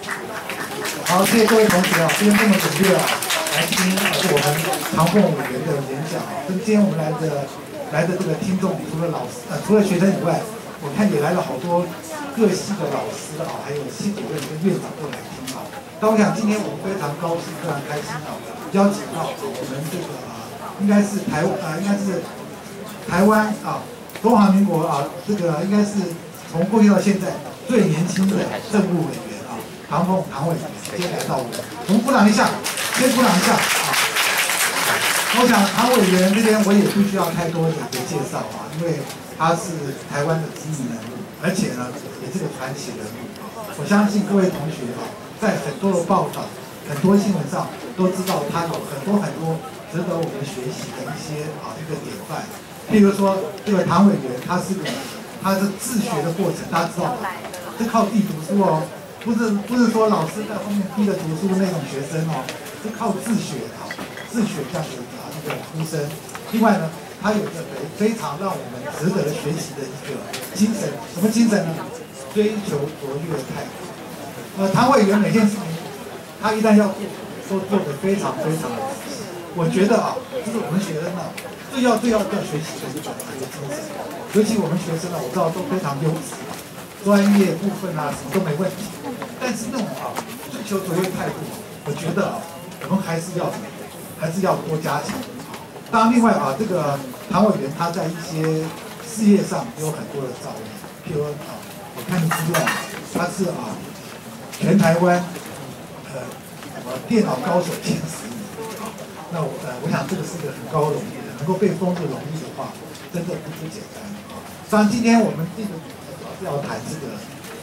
好，谢谢各位同学啊，今天这么踊跃啊，来听我们唐凤委员的演讲啊。今天我们来的这个听众，除了学生以外，我看也来了好多各系的老师啊，还有系主任跟院长都来听啊。但我想今天我们非常高兴，非常开心啊，邀请到我们这个应该是台湾啊，中华民国啊，这个应该是从过去到现在最年轻的政务委员啊，唐委员今天来到我们鼓掌一下，先鼓掌一下啊！我想唐委员这边我也不需要太多的一个介绍啊，因为他是台湾的知名人物，而且呢也是个传奇人物。我相信各位同学啊，在很多的报道、很多新闻上都知道他有很多值得我们学习的一些一个典范。譬如说这个唐委员，他是自学的过程，大家知道吗？是靠自己读书哦，不是说老师在后面逼着读书那种学生哦，是靠自学这样子一个出身。另外呢，他有一个非常让我们值得学习的一个精神，什么精神呢？追求卓越的态度。唐委员每件事情，他一旦要做，都做得非常的仔细。我觉得这是我们学生最要学习的一个精神。尤其我们学生我知道都非常优质，专业部分什么都没问题。但是那种追求卓越态度，我觉得我们还是要多加强。当然，另外这个唐委员他在一些事业上有很多的造诣，譬如我看资料，他是全台湾电脑高手前10名。那我想这个是个很高荣誉的，能够被封这个荣誉的话，真的不简单。当然，今天我们这个主要是要谈这个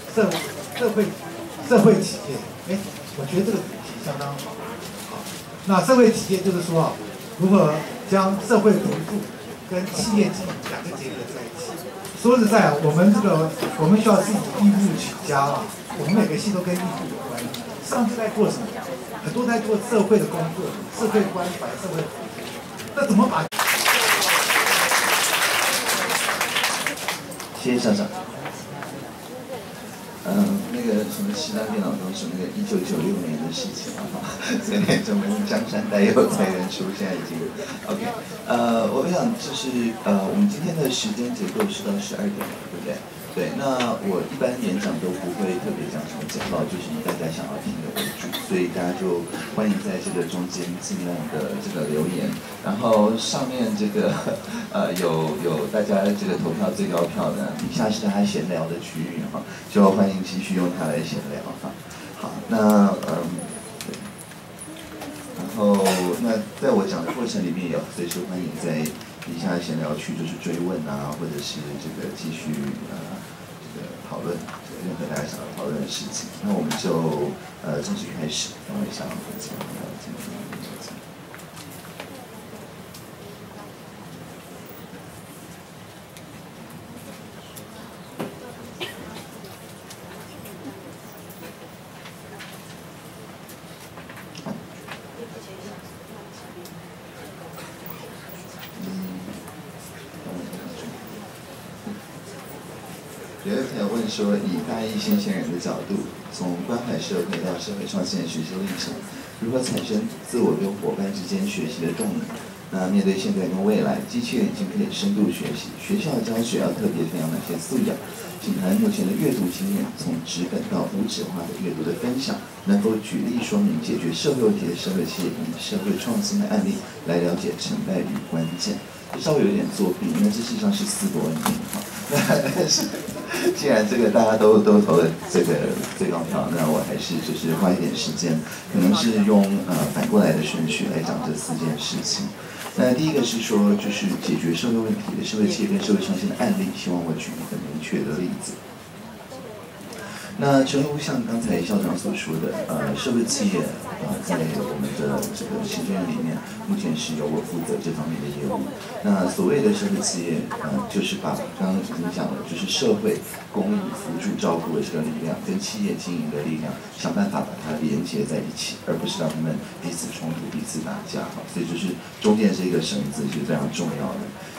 社会企业。我觉得这个主题相当好。那社会企业就是说如何将社会投入跟企业经营两个结合在一起。说实在，我们需要自己义务起家我们每个系都跟义务有关。上次在做什么？很多在做社会的工作，社会关怀、社会服务。那怎么把？ 谢谢校长。那个什么7大电脑都是那个1996年的事情了所以证明江山代有才人出，现在已经 OK。我想就是我们今天的时间结构是到12点，对不对？对，那我一般演讲都不会特别讲什么简报，就是以大家想要听的为主，所以大家就欢迎在这个中间尽量的这个留言，然后上面这个有大家这个投票最高票的，底下是大家闲聊的区域就欢迎继续用它来闲聊好，那然后那在我讲的过程里面也随时欢迎在底下闲聊区就是追问或者是这个继续这个讨论任何大家想要讨论的事情。那我们就正式开始。等我一下，有位朋友问说，以大一新鲜人的角度，从关怀社会到社会创新的学习历程，如何产生自我跟伙伴之间学习的动能？那面对现在跟未来，机器人已经可以深度学习，学校的教学要特别培养哪些素养？请谈目前的阅读经验，从纸本到无纸化的阅读的分享，能否举例说明解决社会问题的社会企业以社会创新的案例来了解成败与关键？稍微有点作弊，因为这实际上是4个问题但是既然这个大家都投了这个最高票，那我还是就是花一点时间，可能是用反过来的顺序来讲这4件事情。那第一个是说，就是解决社会问题的社会企业跟社会创新的案例，希望我举一个明确的例子。那正如像刚才校长所说的，社会企业在我们的这个行政院里面，目前是由我负责这方面的业务。那所谓的社会企业，就是把刚刚已经讲了，就是社会公益辅助照顾的这个力量，跟企业经营的力量，想办法把它连接在一起，而不是让他们彼此冲突、彼此打架。所以就是中间这个绳子是非常重要的。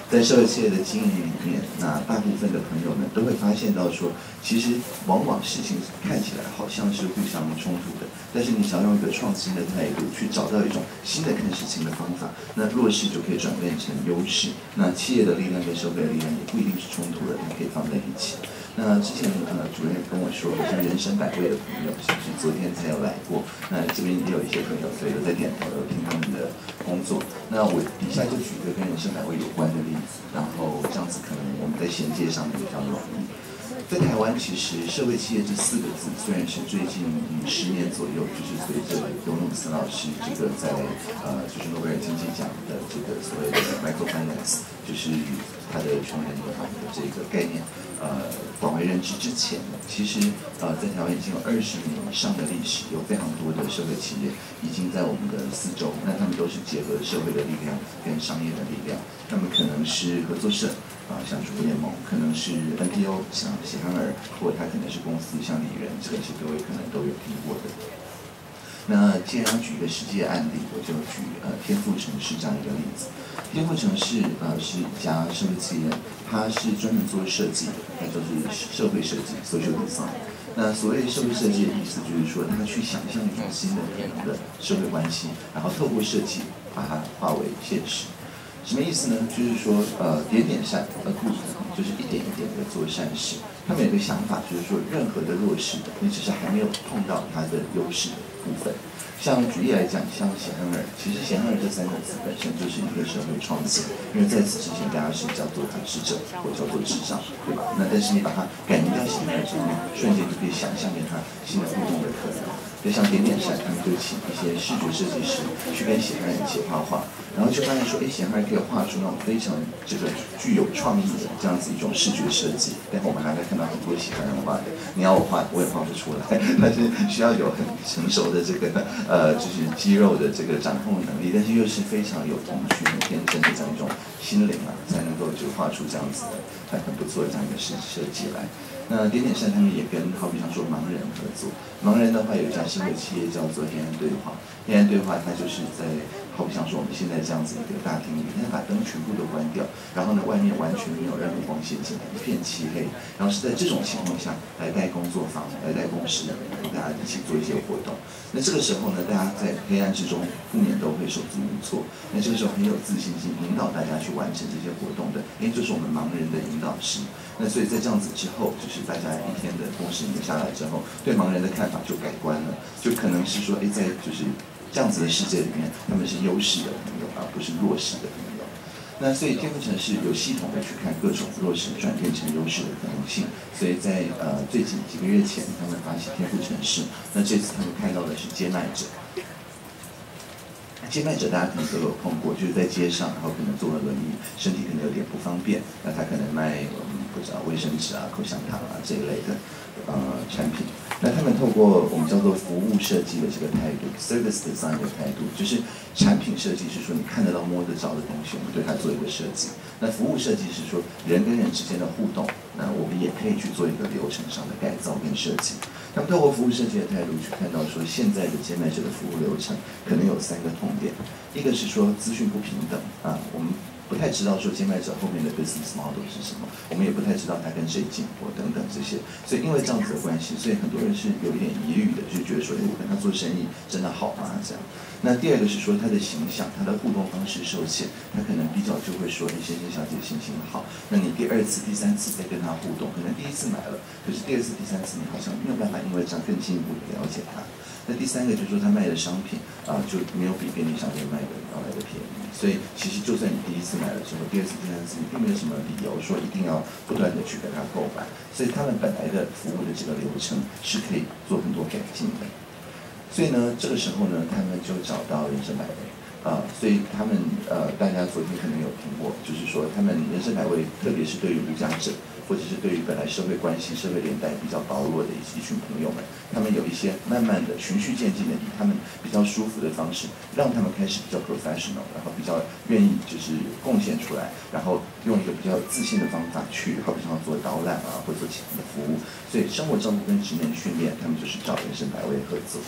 在社会企业的经营里面，那大部分的朋友们都会发现到说，其实往往事情看起来好像是互相冲突的，但是你只要用一个创新的态度去找到一种新的看事情的方法，那弱势就可以转变成优势。那企业的力量跟社会的力量也不一定是冲突的，它可以放在一起。那之前主任也跟我说，好像人生百味的朋友，像是昨天才有来过。那这边也有一些朋友，所以有在点头，有听他们的工作。那我底下就举一个跟人生百味有关的例子，然后这样子可能我们在衔接上面比较容易。在台湾，其实社会企业这4个字，虽然是最近10年左右，就是随着尤努斯老师这个在就是诺贝尔经济奖的这个所谓的 microfinance， 就是他的穷人银行的这个概念，广为人知之前呢，其实在台湾已经有20年以上的历史，有非常多的社会企业已经在我们的四周，那他们都是结合社会的力量跟商业的力量，他们可能是合作社。像主妇联盟，可能是 NPO， 像喜憨儿，或者它可能是公司，像丽人，这个是各位可能都有听过的。那既然要举一个实际的案例，我就举天赋城市这样一个例子。天赋城市是一家社会企业，它是专门做设计的，它就是社会设计 （social design）。那所谓社会设计的意思，就是说它去想象一种新的可能的社会关系，然后透过设计把它化为现实。什么意思呢？就是说，点点善，good，就是一点一点的做善事。他们有个想法，就是说，任何的弱势的，你只是还没有碰到他的优势的部分。像举例来讲，像喜憨儿，其实喜憨儿这3个字本身就是一个社会创新，因为在此之前大家是叫做智者或叫做智障，对吧？那但是你把它改名叫喜憨儿之后，瞬间就可以想象跟他新的互动的可能。就像点点善，他们就请一些视觉设计师去跟喜憨儿一起画画，然后就发现说，喜憨儿可以画出那种非常这个具有创意的这样子一种视觉设计。但我们还在看到很多喜憨人画的，你要我画我也画不出来，但是需要有很成熟的这个就是肌肉的这个掌控能力，但是又是非常有童趣、很天真的这样一种心灵啊，才能够就画出这样子的很不错的这样一个设计来。那点点善他们也跟好比像说盲人合作，盲人的话有一家新的企业叫做黑暗对话，黑暗对话它就是在好比像说我们现在这样子一个大厅里面，把灯全部都关掉，然后呢外面完全没有任何光线进来，一片漆黑，然后是在这种情况下来带工作坊，来带公司，跟大家一起做一些活动。那这个时候呢，大家在黑暗之中不免都会手足无措，那这个时候很有自信心引导大家去完成这些活动的，就是我们盲人的引导师。那所以在这样子之后，就是大家一天的工时年下来之后，对盲人的看法就改观了，就可能是说，在就是这样子的世界里面，他们是优势的朋友，而不是弱势的朋友。那所以天赋城市有系统的去看各种弱势转变成优势的可能性。所以在最近几个月前，他们发起天赋城市，那这次他们看到的是接麦者。接麦者大家可能都有碰过，就是在街上，然后可能坐了轮椅，身体可能有点不方便，那他可能卖不知道卫生纸啊、口香糖啊这一类的产品。那他们透过我们叫做服务设计的这个态度 ，service design 的态度，就是产品设计是说你看得到、摸得着的东西，我们对它做一个设计。那服务设计是说人跟人之间的互动，那我们也可以去做一个流程上的改造跟设计。他们透过服务设计的态度去看到说，现在的接麦者的服务流程可能有3个痛点，一个是说资讯不平等啊，我们不太知道说接麦者后面的 business model 是什么，我们也不太知道他跟谁进货等等这些，所以因为这样子的关系，所以很多人是有一点疑虑的，就觉得说，我跟他做生意真的好吗？这样。那第二个是说他的形象，他的互动方式受限，他可能比较就会说，先生小姐心情好，那你第2次、第3次再跟他互动，可能第1次买了，可是第2次、第3次你好像没有办法因为这样更进一步的了解他。那第3个就是说他卖的商品就没有比便利商店卖的要来的便宜，所以其实就算你第1次买了之后，第2次、第3次你并没有什么理由说一定要不断的去跟他购买，所以他们本来的服务的这个流程是可以做很多改进的。所以呢，这个时候呢，他们就找到人生百味所以他们大家昨天可能有听过，就是说他们人生百味，特别是对于无家者，或者是对于本来社会关系、社会连带比较薄弱的一群朋友们，他们有一些慢慢的循序渐进的，以他们比较舒服的方式，让他们开始比较 professional， 然后比较愿意就是贡献出来，然后用一个比较自信的方法去，好比像做导览或者做其他的服务。所以生活照顾跟职能训练，他们就是找人生百味合作。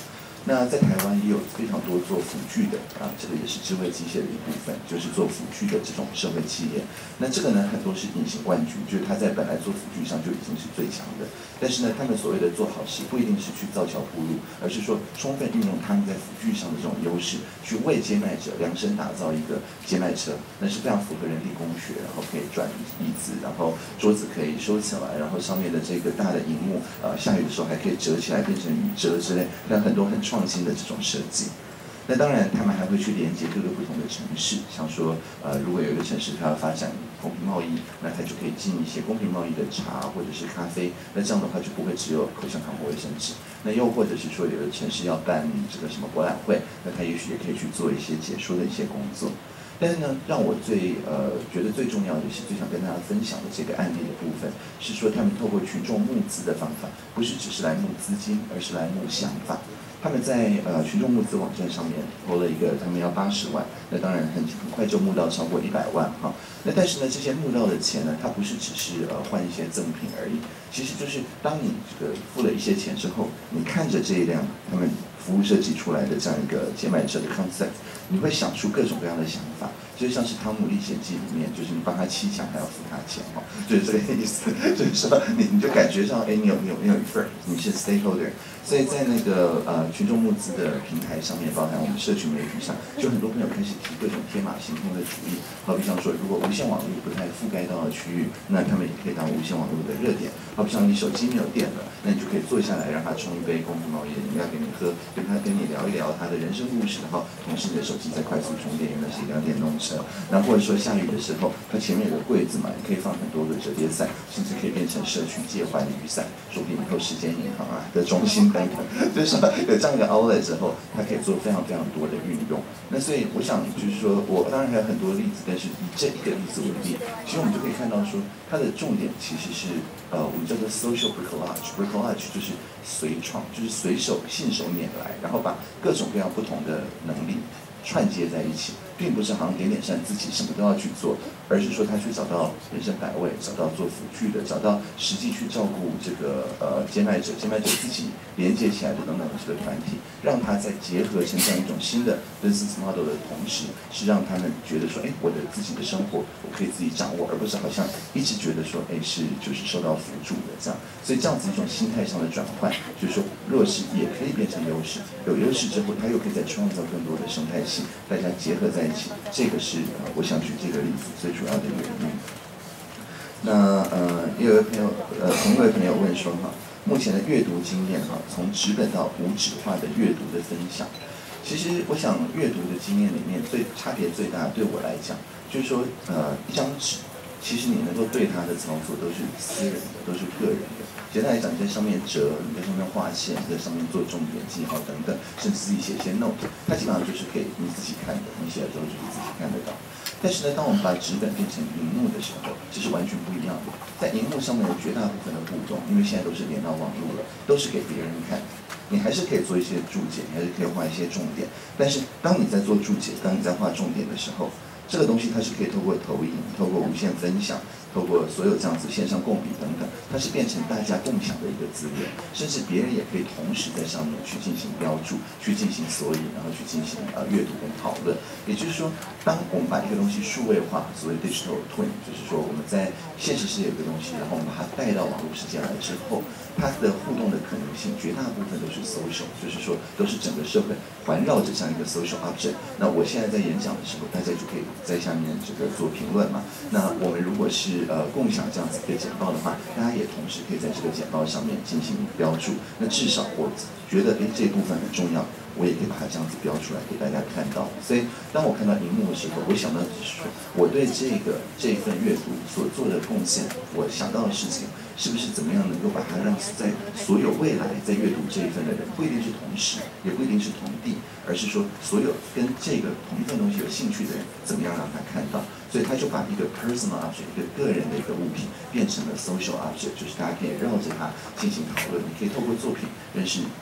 那在台湾也有非常多做辅具的这个也是智慧机械的一部分，就是做辅具的这种社会企业。那这个呢，很多是隐形冠军，就是他在本来做辅具上就已经是最强的。但是呢，他们所谓的做好事，不一定是去造桥铺路，而是说充分运用他们在辅具上的这种优势，去为接麦者量身打造一个接麦车，那是非常符合人力工学，然后可以转椅子，然后桌子可以收起来，然后上面的这个大的荧幕，下雨的时候还可以折起来变成雨遮之类，那很多很创新的这种设计。那当然，他们还会去连接各个不同的城市，像说，如果有一个城市它要发展公平贸易，那它就可以进一些公平贸易的茶或者是咖啡，那这样的话就不会只有口香糖或卫生纸。那又或者是说，有的城市要办这个什么博览会，那它也许也可以去做一些解说的一些工作。但是呢，让我觉得最重要的是最想跟大家分享的这个案例的部分，是说他们透过群众募资的方法，不是只是来募资金，而是来募想法。他们在群众募资网站上面投了一个，他们要80万，那当然很快就募到超过100万哈。那但是呢，这些募到的钱呢，它不是只是换一些赠品而已，其实就是当你这个付了一些钱之后，你看着这一辆他们服务设计出来的这样一个接麦车的 concept， 你会想出各种各样的想法。就像是《汤姆历险记》里面，就是你帮他砌墙还要付他钱哈，就是这个意思。就是说你就感觉上，哎，你有一份，你是 stakeholder。所以在那个群众募资的平台上面，包含我们社群媒体上，就很多朋友开始提各种天马行空的主意。好比像说，如果无线网络不太覆盖到的区域，那他们也可以当无线网络的热点。好比像你手机没有电了，那你就可以坐下来让他冲一杯公平贸易的饮料给你喝，跟你聊一聊他的人生故事，然后同时你的手机在快速充电，因为那是一辆电动车。然后或者说下雨的时候，它前面有个柜子嘛，你可以放很多个折叠伞，甚至可以变成社区借还雨伞，说不定以后时间银行的中心等等，就是说有这样一个 outlet 之后，它可以做非常非常多的运用。那所以我想就是说，我当然还有很多例子，但是以这一个例子为例，其实我们就可以看到说，它的重点其实是我们叫做 social bricolage，bricolage 就是随创，就是信手拈来，然后把各种各样不同的能力串接在一起，并不是好像点点扇自己什么都要去做，而是说他去找到人生百味，找到做辅具的，找到实际去照顾这个接麦者自己连接起来的等等这个团体，让他在结合成这样一种新的 business model 的同时，是让他们觉得说，哎，我的自己的生活我可以自己掌握，而不是好像一直觉得说，哎，就是受到辅助的这样。所以这样子一种心态上的转换，就是说弱势也可以变成优势，有优势之后，他又可以再创造更多的生态系，大家结合在一起，这个是我想举这个例子最主要的原因。那也有同一位朋友问说哈，目前的阅读经验哈，从纸本到无纸化的阅读的分享，其实我想阅读的经验里面差别最大，对我来讲，就是说一张纸，其实你能够对它的操作都是私人的，都是个人的。简单来讲，你在上面折，你在上面画线，你在上面做重点记号等等，甚至自己写一些 note， 它基本上就是给你自己看的，你写了之后就是自己看得到。但是呢，当我们把纸本变成荧幕的时候，这是完全不一样的。在荧幕上面的绝大部分的互动，因为现在都是连到网络了，都是给别人看。你还是可以做一些注解，你还是可以画一些重点。但是当你在做注解，当你在画重点的时候，这个东西它是可以透过投影、透过无线分享、透过所有这样子线上共笔等等，它是变成大家共享的一个资源，甚至别人也可以同时在上面去进行标注、去进行索引，然后去进行阅读跟讨论。也就是说，当我们把一个东西数位化，所谓 digital twin， 就是说我们在现实世界有个东西，然后我们把它带到网络世界来之后，它的互动的可能性绝大部分都是 social， 就是说都是整个社会环绕着这样一个 social object。那我现在在演讲的时候，大家就可以在下面这个做评论嘛。那我们如果是共享这样子一个简报的话，大家也同时可以在这个简报上面进行标注。那至少我觉得，这一部分很重要，我也可以把它这样子标出来给大家看到。所以当我看到荧幕的时候，我想到的是说，我对这一份阅读所做的贡献，我想到的事情，是不是怎么样能够把它让在所有未来在阅读这一份的人，不一定是同时，也不一定是同地，而是说所有跟这个同一份东西有兴趣的人，怎么样让他看到？所以他就把一个 personal object， 一个个人的一个物品，变成了 social object， 就是大家可以绕着它进行讨论。你可以透过作品认识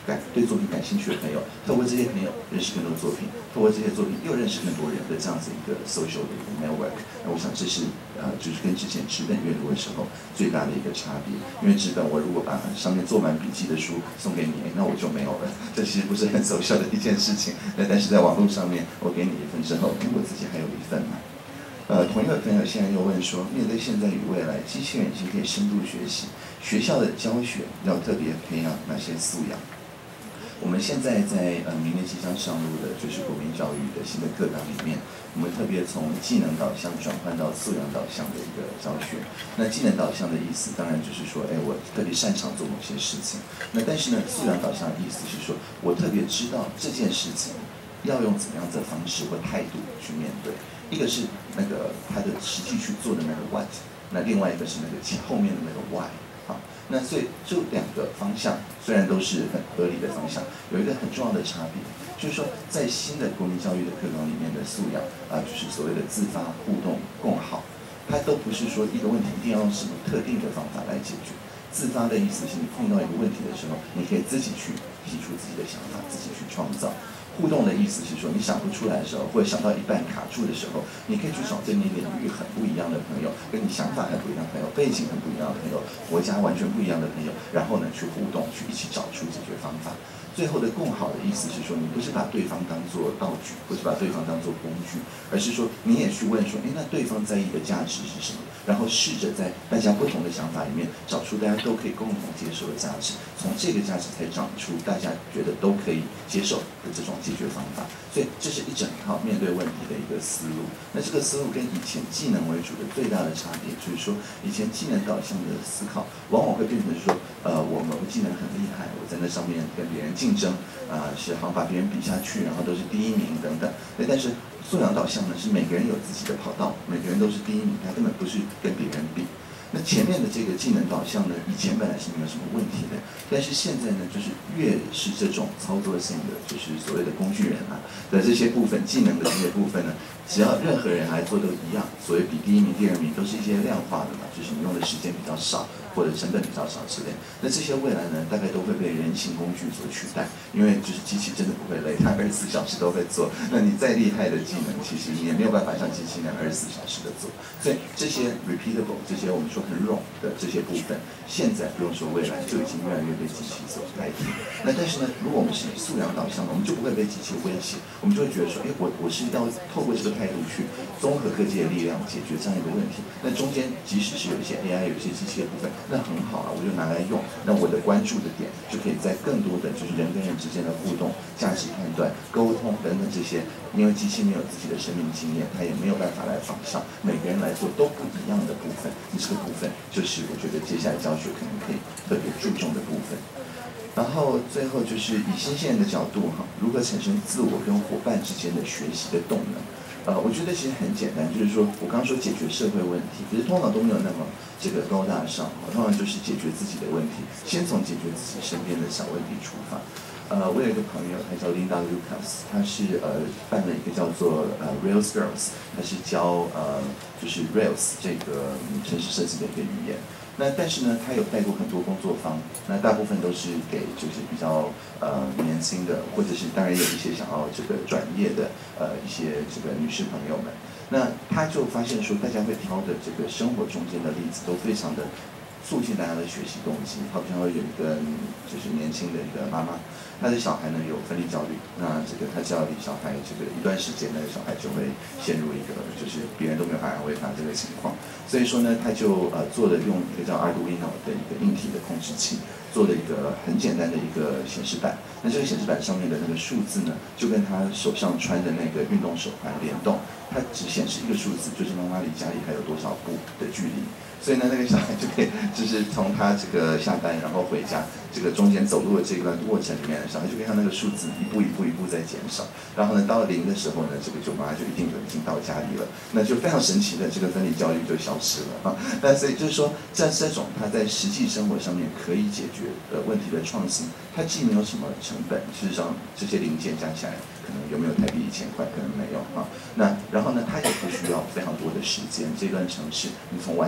对作品感兴趣的朋友，透过这些朋友认识更多作品，透过这些作品又认识更多人的这样子一个 social 的一个 network。那我想这是就是跟之前纸本阅读的时候最大的一个差别。因为纸本我如果把上面做满笔记的书送给你，那我就没有了，这其实不是很 social 的一件事情。那但是在网络上面，我给你一份之后，我自己还有一份嘛。同一位朋友现在又问说，面对现在与未来，机器人已经可以深度学习，学校的教学要特别培养哪些素养？我们现在在明年即将上路的就是国民教育的新的课纲里面，我们特别从技能导向转换到素养导向的一个教学。那技能导向的意思，当然就是说，我特别擅长做某些事情。那但是呢，素养导向的意思是说，我特别知道这件事情要用怎么样的方式或态度去面对。一个是那个他的实际去做的那个 what， 那另外一个是那个后面的那个 why。好，那所以这两个方向虽然都是很合理的方向，有一个很重要的差别，就是说在新的国民教育的课纲里面的素养就是所谓的自发、互动、共好，它都不是说一个问题一定要用什么特定的方法来解决。自发的意思是你碰到一个问题的时候，你可以自己去提出自己的想法，自己去创造。互动的意思是说，你想不出来的时候，或者想到一半卡住的时候，你可以去找跟你领域很不一样的朋友，跟你想法很不一样的朋友，背景很不一样的朋友，国家完全不一样的朋友，然后呢去互动，去一起找出解决方法。最后的共好的意思是说，你不是把对方当作道具，不是把对方当作工具，而是说你也去问说，那对方在意的价值是什么？然后试着在大家不同的想法里面找出大家都可以共同接受的价值，从这个价值才长出大家觉得都可以接受的这种解决方法。所以这是一整套面对问题的一个思路。那这个思路跟以前技能为主的最大的差别，就是说以前技能导向的思考，往往会变成说，我某个技能很厉害，我在那上面跟别人竞争，是好像把别人比下去，然后都是第一名等等。但是素养导向呢，是每个人有自己的跑道，每个人都是第一名，他根本不是跟别人比。那前面的这个技能导向呢，以前本来是没有什么问题的，但是现在呢，就是越是这种操作性的，就是所谓的工具人的这些部分，技能的这些部分呢，只要任何人来做都一样，所谓比第一名、第二名都是一些量化的嘛，就是你用的时间比较少，或者成本比较少之类。那这些未来呢，大概都会被人形工具所取代，因为就是机器真的不会累，它24小时都会做。那你再厉害的技能，其实你也没有办法像机器那样24小时的做。所以这些 repeatable， 这些我们说很冗的这些部分，现在不用说未来就已经越来越被机器所代替。那但是呢，如果我们是以素养导向，我们就不会被机器威胁，我们就会觉得说，我是要透过这个态度去综合科技的力量解决这样一个问题。那中间即使是有一些 AI， 有一些机器的部分，那很好我就拿来用。那我的关注的点就可以在更多的就是人跟人之间的互动、价值判断、沟通等等这些，因为机器没有自己的生命经验，它也没有办法来仿效，每个人来做都不一样的部分。这个部分就是我觉得接下来教学可能可以特别注重的部分。然后最后就是以新鲜人的角度如何产生自我跟伙伴之间的学习的动能。我觉得其实很简单，就是说我刚刚说解决社会问题，可是通常都没有那么这个高大上，通常就是解决自己的问题，先从解决自己身边的小问题出发。我有一个朋友，他叫 Linda Lucas， 他是办了一个叫做Rails Girls， 他是教就是 Rails 这个程式设计的一个语言。那但是呢，他有带过很多工作坊，那大部分都是给就是比较年轻的，或者是当然有一些想要这个转业的一些这个女士朋友们。那他就发现说，大家会挑的这个生活中间的例子都非常的促进大家的学习动机。好比说有一个就是年轻的一个妈妈，她的小孩呢有分离焦虑，那这个她只要离小孩这个一段时间，那个小孩就会陷入一个就是别人都没有办法安慰他这个情况。所以说呢，他就做了用一个叫 Arduino 的一个硬体的控制器，做了一个很简单的一个显示板。那这个显示板上面的那个数字呢，就跟他手上穿的那个运动手环联动，它只显示一个数字，就是妈妈离家里还有多少步的距离。所以呢，那个小孩就可以，就是从他这个下班然后回家，这个中间走路的这段过程里面，小孩就可以看那个数字一步一步在减少。然后呢，到0的时候呢，这个舅妈就一定已经到家里了，那就非常神奇的这个分离焦虑就消失了那所以就是说，这种他在实际生活上面可以解决的问题的创新，它既没有什么成本，事实上这些零件加起来可能有没有台币1000块，可能没有那然后呢，它也不需要非常多的时间，这段程式你从完全不会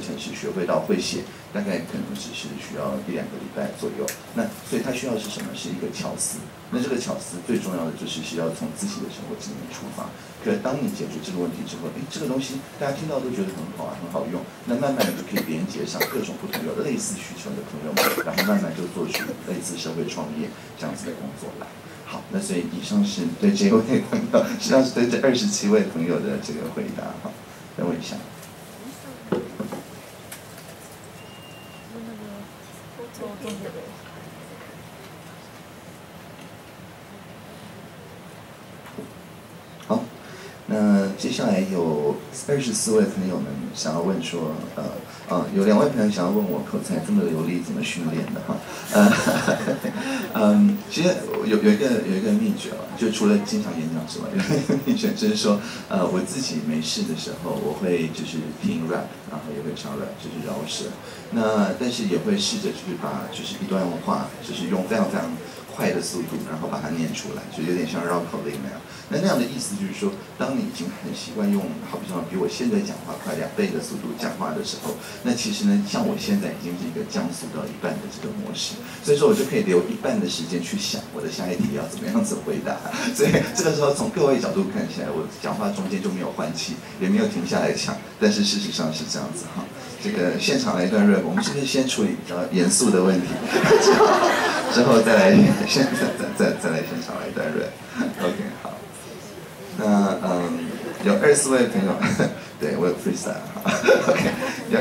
程式学会到会写，大概可能只是需要1-2个礼拜左右。那所以他需要是什么？是一个巧思。那这个巧思最重要的就是要从自己的生活经验出发。可当你解决这个问题之后，这个东西大家听到都觉得很好啊，很好用。那慢慢的就可以连接上各种不同有类似需求的朋友们，然后慢慢就做出类似社会创业这样子的工作来。好，那所以以上是对这位朋友，实际上是对这27位朋友的这个回答。好，等我一下。好，那接下来有24位朋友们想要问说，有2位朋友想要问我口才这么流利怎么训练的哈？其实有一个秘诀啊，就除了经常演讲之外，有一个秘诀就是说，我自己没事的时候，我会就是听 rap， 然后也会唱 rap， 就是饶舌。那但是也会试着就是把就是一段话，就是用非常非常快的速度，然后把它念出来，就有点像绕口令那样。那样的意思就是说，当你已经很习惯用，好比我现在讲话快2倍的速度讲话的时候，那其实呢，像我现在已经是一个降速到1半的这个模式，所以说我就可以留1半的时间去想我的下一题要怎么样子回答。所以这个时候从各位角度看起来，我讲话中间就没有换气，也没有停下来抢，但是事实上是这样子哈。这个现场来一段 rap， 我们是不是先处理比较严肃的问题，之后再来再来现场来一段 rap。OK， 好。那有24位朋友，对我有 freestyle ，OK， 有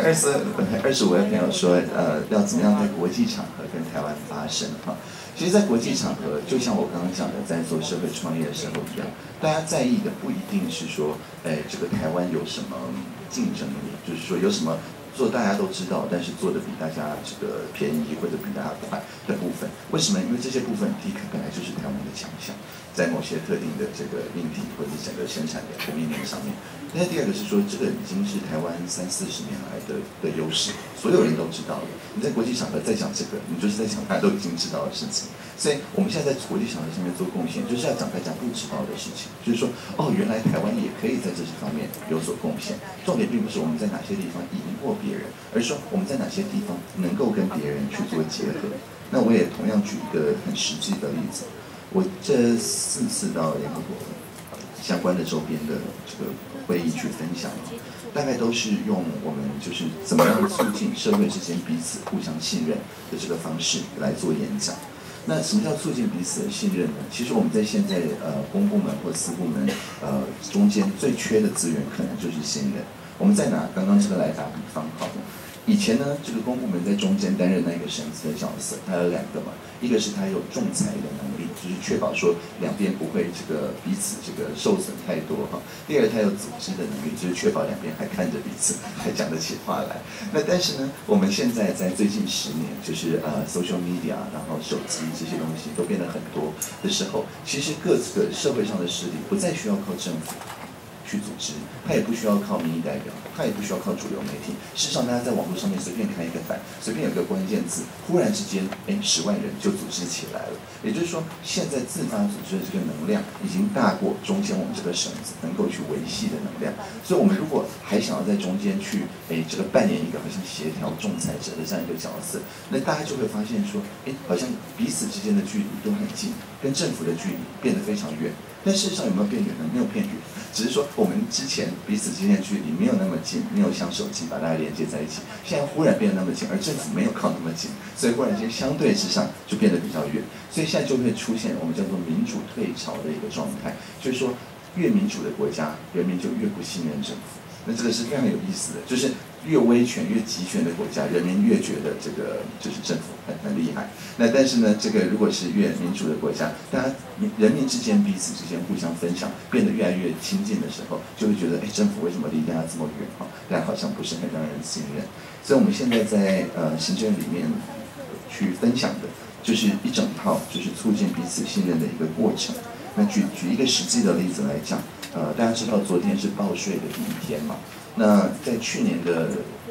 25位朋友说，要怎么样在国际场合跟台湾发声哈？其实，在国际场合，就像我刚刚讲的，在做社会创业的时候一样，大家在意的不一定是说，这个台湾有什么竞争力，就是说有什么做大家都知道，但是做的比大家这个便宜或者比大家快的部分。为什么？因为这些部分第一个本来就是台湾的强项。在某些特定的这个命题或者整个生产的供应链上面，但是第二个是说，这个已经是台湾30-40年来的优势，所有人都知道的。你在国际场合再讲这个，你就是在讲大家都已经知道的事情。所以我们现在在国际场合上面做贡献，就是要讲大家不知道的事情，就是说，原来台湾也可以在这些方面有所贡献。重点并不是我们在哪些地方赢过别人，而是说我们在哪些地方能够跟别人去做结合。那我也同样举一个很实际的例子。我这4次到联合国相关的周边的这个会议去分享，大概都是用我们就是怎么样促进社会之间彼此互相信任的这个方式来做演讲。那什么叫促进彼此的信任呢？其实我们在现在公部门或私部门中间最缺的资源可能就是信任。我们在哪？刚刚这个来打比方好了。以前呢，这个公部门在中间担任那个绳子的角色，它有2个嘛，一个是它有仲裁的能力，就是确保说两边不会这个彼此这个受损太多哈。第二，它有组织的能力，就是确保两边还看着彼此，还讲得起话来。那但是呢，我们现在在最近10年，就是social media， 然后手机这些东西都变得很多的时候，其实各个社会上的势力不再需要靠政府去组织，他也不需要靠民意代表，他也不需要靠主流媒体。事实上，大家在网络上面随便开一个版，随便有个关键字，忽然之间，10万人就组织起来了。也就是说，现在自发组织的这个能量，已经大过中间我们这个绳子能够去维系的能量。所以，我们如果还想要在中间去，这个扮演一个好像协调仲裁者的这样一个角色，那大家就会发现说，好像彼此之间的距离都很近，跟政府的距离变得非常远。但事实上有没有变远呢？没有变远，只是说我们之前彼此之间的距离没有那么近，没有像手机把大家连接在一起。现在忽然变得那么近，而政府没有靠那么近，所以忽然间相对之上就变得比较远。所以现在就会出现我们叫做民主退潮的一个状态，就是说越民主的国家，人民就越不信任政府。那这个是非常有意思的，就是越威权、越集权的国家，人民越觉得这个就是政府很厉害。那但是呢，这个如果是越民主的国家，大家人民之间彼此之间互相分享，变得越来越亲近的时候，就会觉得，政府为什么离大家这么远哈？大家好像不是很让人信任。所以我们现在在行政里面去分享的，就是一整套就是促进彼此信任的一个过程。那举一个实际的例子来讲。大家知道昨天是报税的第1天嘛？那在去年的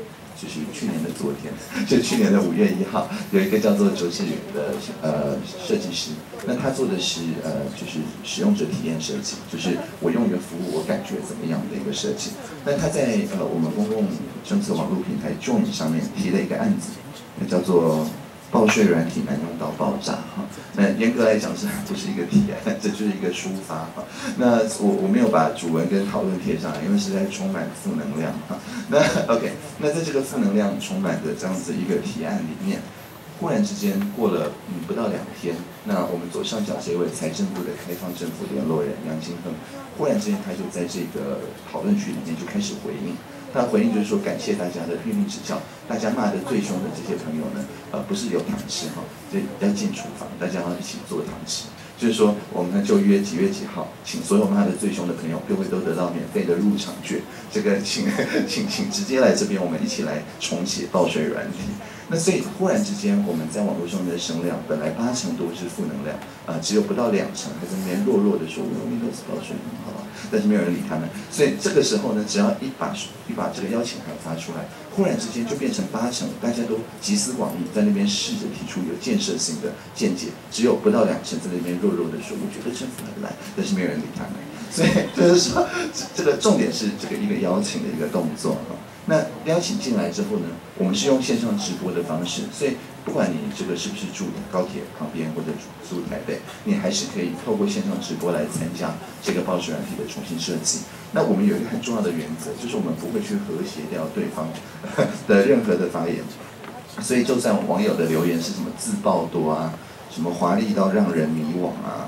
就是去年的昨天，就去年的5月1号，有一个叫做周志宇的设计师，那他做的是就是使用者体验设计，就是我用一个服务我感觉怎么样的一个设计。那他在我们公共政策网络平台 Join 上面提了一个案子，那叫做报税软体难用到爆炸哈。那严格来讲是不是一个提案，这就是一个抒发哈。那我没有把主文跟讨论贴上来，因为实在充满负能量哈。那 OK， 那在这个负能量充满的这样子一个提案里面，忽然之间过了不到2天，那我们左上角这位财政部的开放政府联络人杨金亨，忽然之间他就在这个讨论区里面就开始回应。他回应就是说感谢大家的批评指教，大家骂得最凶的这些朋友呢，不是有糖吃哈，就要进厨房，大家要一起做糖吃。就是说，我们呢就约几月几号，请所有骂得最凶的朋友，各位都得到免费的入场券。这个请直接来这边，我们一起来重写报税软体。那所以忽然之间，我们在网络上的声量本来80%多是负能量，只有不到2%还在那边弱弱的说我们都是报税很好啊，但是没有人理他们。所以这个时候呢，只要一把这个邀请函发出来，忽然之间就变成80%，大家都集思广益，在那边试着提出有建设性的见解，只有不到2%在那边弱弱的说我觉得政府很烂，但是没有人理他们。所以就是说，这个重点是这个一个邀请的一个动作哈。那邀请进来之后呢，我们是用线上直播的方式，所以不管你这个是不是住高铁旁边或者住台北，你还是可以透过线上直播来参加这个报税软体的重新设计。那我们有一个很重要的原则，就是我们不会去和谐掉对方的任何的发言，所以就算网友的留言是什么自爆多啊，什么华丽到让人迷惘啊，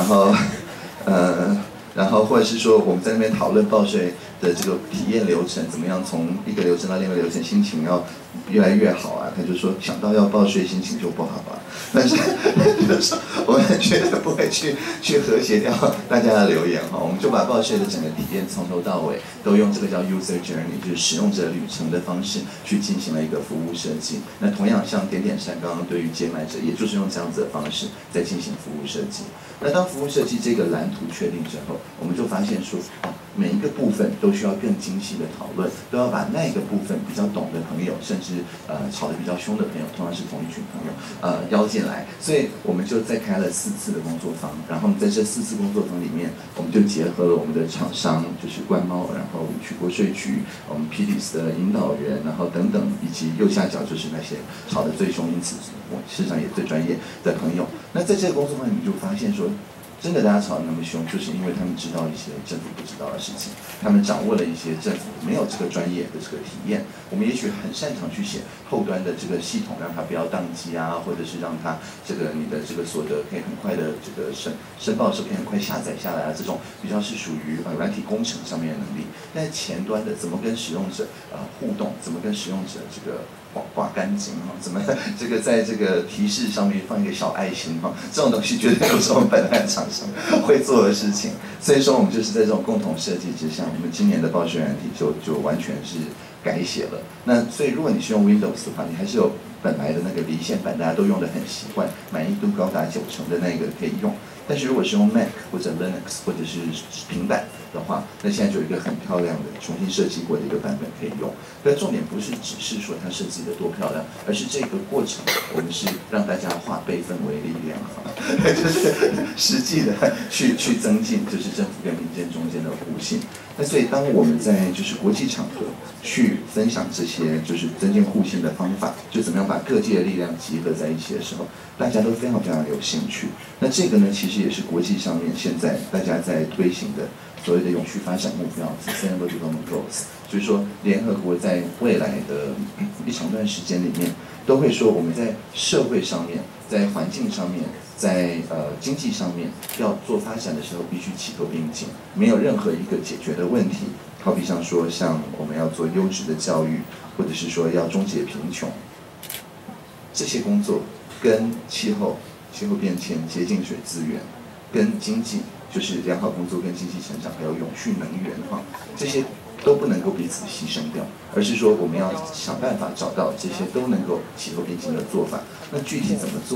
然后或者是说我们在那边讨论报税的这个体验流程怎么样，从一个流程到另外一个流程，心情要越来越好啊。他就说想到要报税，心情就不好吧。但是就是我们绝对不会去和谐掉大家的留言哈，我们就把报税的整个体验从头到尾都用这个叫 user journey， 就是使用者旅程的方式去进行了一个服务设计。那同样像点点山刚刚对于接买者，也就是用这样子的方式在进行服务设计。那当服务设计这个蓝图确定之后，我们就发现说，每一个部分都需要更精细的讨论，都要把那个部分比较懂的朋友，甚至吵得比较凶的朋友，通常是同一群朋友，邀进来。所以我们就再开了4次的工作坊，然后在这4次工作坊里面，我们就结合了我们的厂商，就是冠猫，然后去国税局，我们 PDS 的引导员，然后等等，以及右下角就是那些吵得最凶，因此我事实上也最专业的朋友。那在这个工作坊里面就发现说，真的大家吵得那么凶，就是因为他们知道一些政府不知道的事情，他们掌握了一些政府没有这个专业的这个体验。我们也许很擅长去写后端的这个系统，让它不要宕机啊，或者是让它这个你的这个所得可以很快的这个申报的时候可以很快下载下来啊，这种比较是属于软体工程上面的能力。但是前端的怎么跟使用者互动，怎么跟使用者这个刮干净哈，怎么这个在这个提示上面放一个小爱心哈，这种东西绝对不是我们本来的厂商会做的事情。所以说我们就是在这种共同设计之下，我们今年的报税软体就完全是改写了。那所以如果你是用 Windows 的话，你还是有本来的那个离线版，大家都用得很习惯，满意度高达90%的那个可以用。但是如果是用 Mac 或者 Linux 或者是平板的话，那现在就有一个很漂亮的重新设计过的一个版本可以用。但重点不是只是说它设计的多漂亮，而是这个过程我们是让大家化悲愤为力量，就是实际的去增进就是政府跟民间中间的互信。那所以当我们在就是国际场合去分享这些就是增进互信的方法，就怎么样把各界的力量集合在一起的时候，大家都非常非常有兴趣。那这个呢，其实也是国际上面现在大家在推行的所谓的永续发展目标 （Sustainable Development Goals），就是说联合国在未来的一长段时间里面，都会说我们在社会上面、在环境上面、在经济上面要做发展的时候，必须齐头并进，没有任何一个解决的问题。好比像我们要做优质的教育，或者是说要终结贫穷，这些工作跟气候变迁、洁净水资源，跟经济就是良好工作跟经济成长，还有永续能源哈，这些都不能够彼此牺牲掉，而是说我们要想办法找到这些都能够齐头并进的做法。那具体怎么做呢？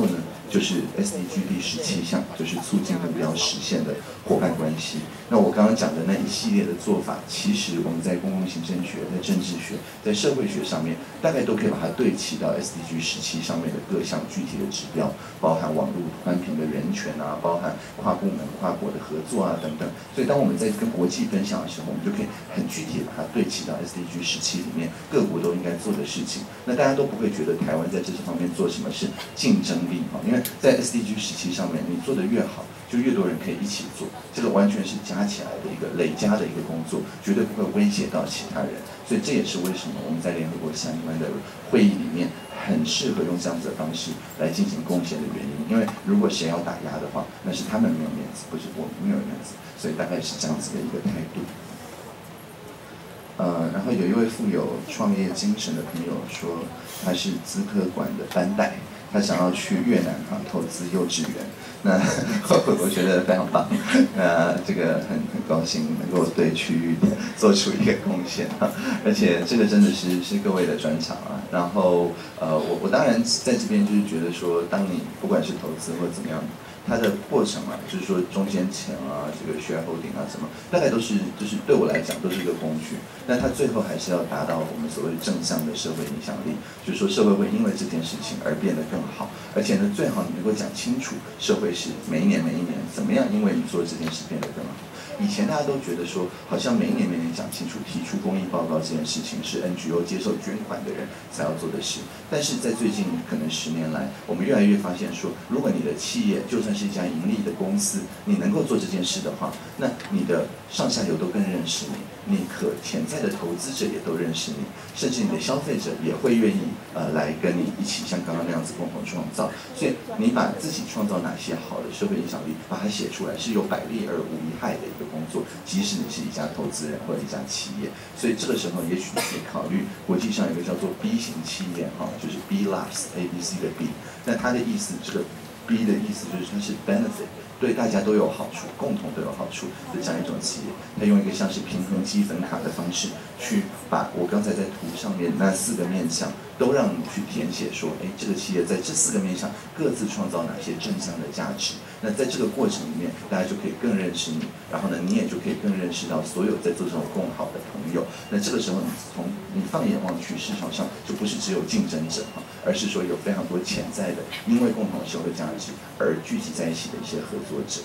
就是 SDG 第17项，就是促进目标实现的伙伴关系。那我刚刚讲的那一系列的做法，其实我们在公共行政学、在政治学、在社会学上面，大概都可以把它对齐到 SDG 17上面的各项具体的指标，包含网络宽频的人权啊，包含跨部门、跨国的合作啊等等。所以当我们在跟国际分享的时候，我们就可以很具体的把它对齐到 SDG 17里面各国都应该做的事情。那大家都不会觉得台湾在这方面做什么是竞争力哈，因为在 SDG 17上面，你做的越好，就越多人可以一起做，这个完全是加起来的一个累加的一个工作，绝对不会威胁到其他人。所以这也是为什么我们在联合国相关的会议里面很适合用这样子的方式来进行贡献的原因。因为如果谁要打压的话，那是他们没有面子，不是我们没有面子。所以大概是这样子的一个态度。然后有一位富有创业精神的朋友说，他是资科馆的班代，他想要去越南投资幼稚园。那我觉得非常棒，这个很高兴能够对区域做出一个贡献而且这个真的是各位的专长啊。然后我当然在这边就是觉得说，当你不管是投资或怎么样，它的过程啊，就是说中间钱啊，这个 shareholding 啊什么，大概都是就是对我来讲都是一个工具，但它最后还是要达到我们所谓正向的社会影响力，就是说社会会因为这件事情而变得更好，而且呢，最好你能够讲清楚社会是每一年怎么样因为你做这件事变得更好。以前大家都觉得说，好像每一年讲清楚，提出公益报告这件事情是 NGO 接受捐款的人才要做的事。但是在最近可能10年来，我们越来越发现说，如果你的企业就算是一家盈利的公司，你能够做这件事的话，那你的上下游都更认识你，你潜在的投资者也都认识你，甚至你的消费者也会愿意来跟你一起像刚刚那样子共同创造。所以你把自己创造哪些好的社会影响力，把它写出来，是有百利而无一害的一个工作，即使你是一家投资人或者一家企业。所以这个时候，也许你可以考虑国际上有一个叫做 B 型企业就是 B Labs ABC 的 B， 那它的意思，这个 B 的意思就是它是 benefit， 对大家都有好处，共同都有好处的这样一种企业。它用一个像是平衡积分卡的方式，去把我刚才在图上面那4个面向都让你去填写说，这个企业在这4个面向各自创造哪些正向的价值。那在这个过程里面，大家就可以更认识你，然后呢，你也就可以更认识到所有在做这种共好的朋友。那这个时候，你放眼望去，市场上就不是只有竞争者而是说有非常多潜在的，因为共同的社会价值而聚集在一起的一些合作者。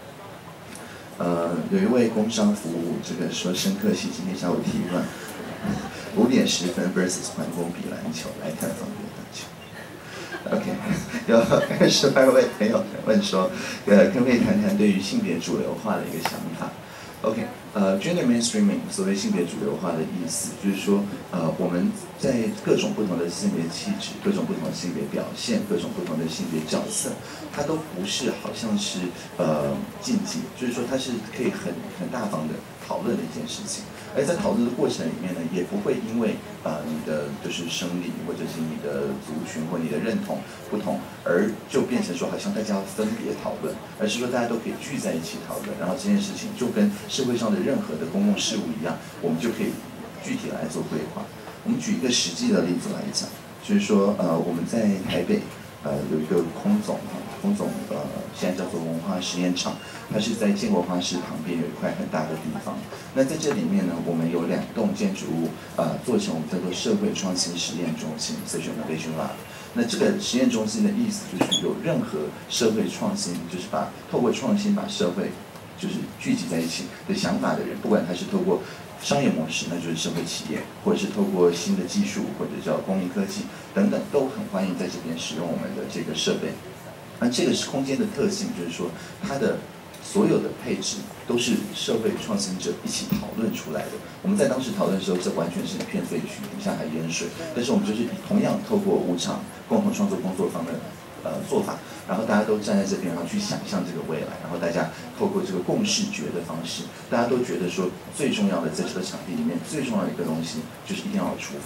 有一位工商服务这个说，深刻系今天下午提问，5点10分 versus 环工比篮球来看方面打球。OK， 有22位朋友问说，可不可以谈谈对于性别主流化的一个想法 ？OK，gender mainstreaming 所谓性别主流化的意思，就是说，我们在各种不同的性别气质、各种不同的性别表现、各种不同的性别角色，它都不是好像是禁忌，就是说它是可以很大方的讨论的一件事情。而在讨论的过程里面呢，也不会因为你的就是生理或者是你的族群或你的认同不同，而就变成说好像大家要分别讨论，而是说大家都可以聚在一起讨论，然后这件事情就跟社会上的任何的公共事务一样，我们就可以具体来做规划。我们举一个实际的例子来讲，就是说我们在台北有一个空总现在叫做文化实验场，它是在建国花市旁边有一块很大的地方。那在这里面呢，我们有2栋建筑物做成我们叫做社会创新实验中心 （Social Innovation Lab）。那这个实验中心的意思就是有任何社会创新，就是透过创新把社会就是聚集在一起的想法的人，不管他是透过商业模式，那就是社会企业，或者是透过新的技术，或者叫公益科技等等，都很欢迎在这边使用我们的这个设备。那这个是空间的特性，就是说它的所有的配置都是社会创新者一起讨论出来的。我们在当时讨论的时候，这完全是一片废墟，底下还淹水。但是我们就是同样透过5场共同创作工作坊的做法，然后大家都站在这边，然后去想象这个未来，然后大家透过这个共视觉的方式，大家都觉得说最重要的在这个场地里面最重要的一个东西就是一定要有厨房。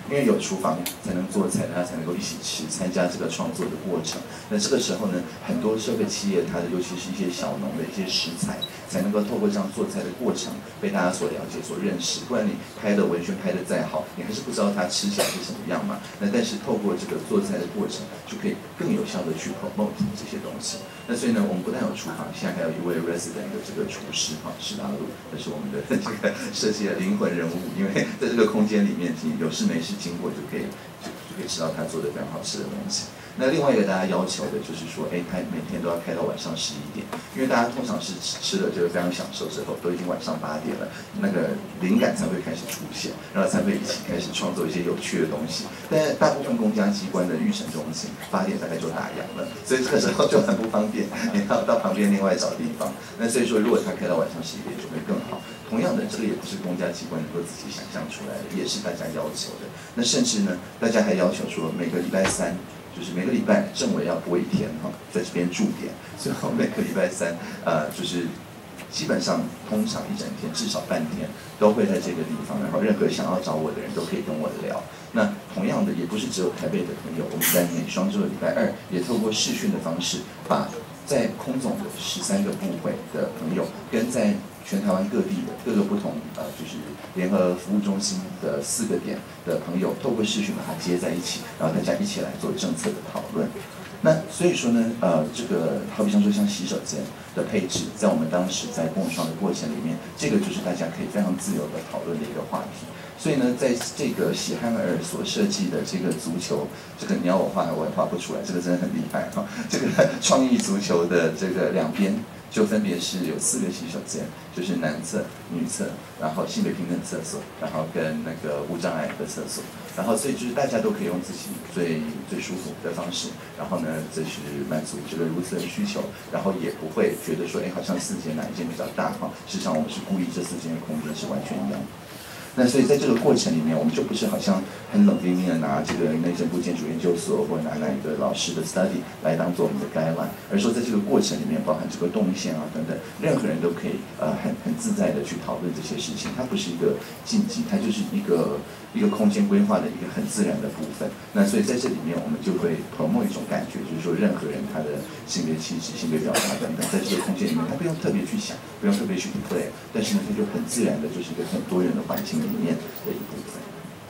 因为有厨房才能做菜，大家才能够一起吃，参加这个创作的过程。那这个时候呢，很多社会企业它的，尤其是一些小农的一些食材，才能够透过这样做菜的过程被大家所了解、所认识。不然你拍的文宣拍的再好，你还是不知道它吃起来是什么样嘛。那但是透过这个做菜的过程，就可以更有效的去 promote 这些东西。那所以呢，我们不但有厨房，现在还有一位 resident 的这个厨师史达路，这是我们的这个设计的灵魂人物。因为在这个空间里面，你有事没事经过就可以吃到他做的非常好吃的东西。那另外一个大家要求的就是说，他每天都要开到晚上11点，因为大家通常是吃了这个非常享受之后，都已经晚上8点了，那个灵感才会开始出现，然后才会一起开始创作一些有趣的东西。但大部分公家机关的育成中心8点大概就打烊了，所以这个时候就很不方便，你要到旁边另外找地方。那所以说，如果他开到晚上11点，就会更好。同样的，这个也不是公家机关能够自己想象出来的，也是大家要求的。那甚至呢，大家还要求说，每个礼拜3，就是每个礼拜政委要播一天在这边驻点，所以每个礼拜3，就是基本上通常一整天至少半天都会在这个地方，然后任何想要找我的人都可以跟我聊。那同样的，也不是只有台北的朋友，我们在每双周的礼拜2也透过视讯的方式，把在空总的13个部会的朋友跟在全台湾各地的各个不同就是联合服务中心的4个点的朋友，透过视讯把它接在一起，然后大家一起来做政策的讨论。那所以说呢，这个好比像说像洗手间的配置，在我们当时在共创的过程里面，这个就是大家可以非常自由的讨论的一个话题。所以呢，在这个喜憨儿所设计的这个足球，这个你要我画我也画不出来，这个真的很厉害哈。这个创意足球的这个两边就分别是有4个洗手间，就是男厕、女厕，然后性别平等厕所，然后跟那个无障碍的厕所，然后所以就是大家都可以用自己最舒服的方式，然后呢，这是满足这个如此的需求，然后也不会觉得说，好像4间哪一间比较大哈。事实上，我们是故意这4间的空间是完全一样的。那所以在这个过程里面，我们就不是好像很冷冰冰的拿这个内政部建筑研究所或拿哪一个老师的 study 来当做我们的 guideline， 而说在这个过程里面，包含这个动线啊等等，任何人都可以很自在的去讨论这些事情。它不是一个禁忌，它就是一个空间规划的一个很自然的部分。那所以在这里面，我们就会 promote 一种感觉，就是说任何人他的性别气质、性别表达等等，在这个空间里面，他不用特别去想，不用特别去 declare， 但是呢，他就很自然的，就是一个很多元的环境里面的一部分。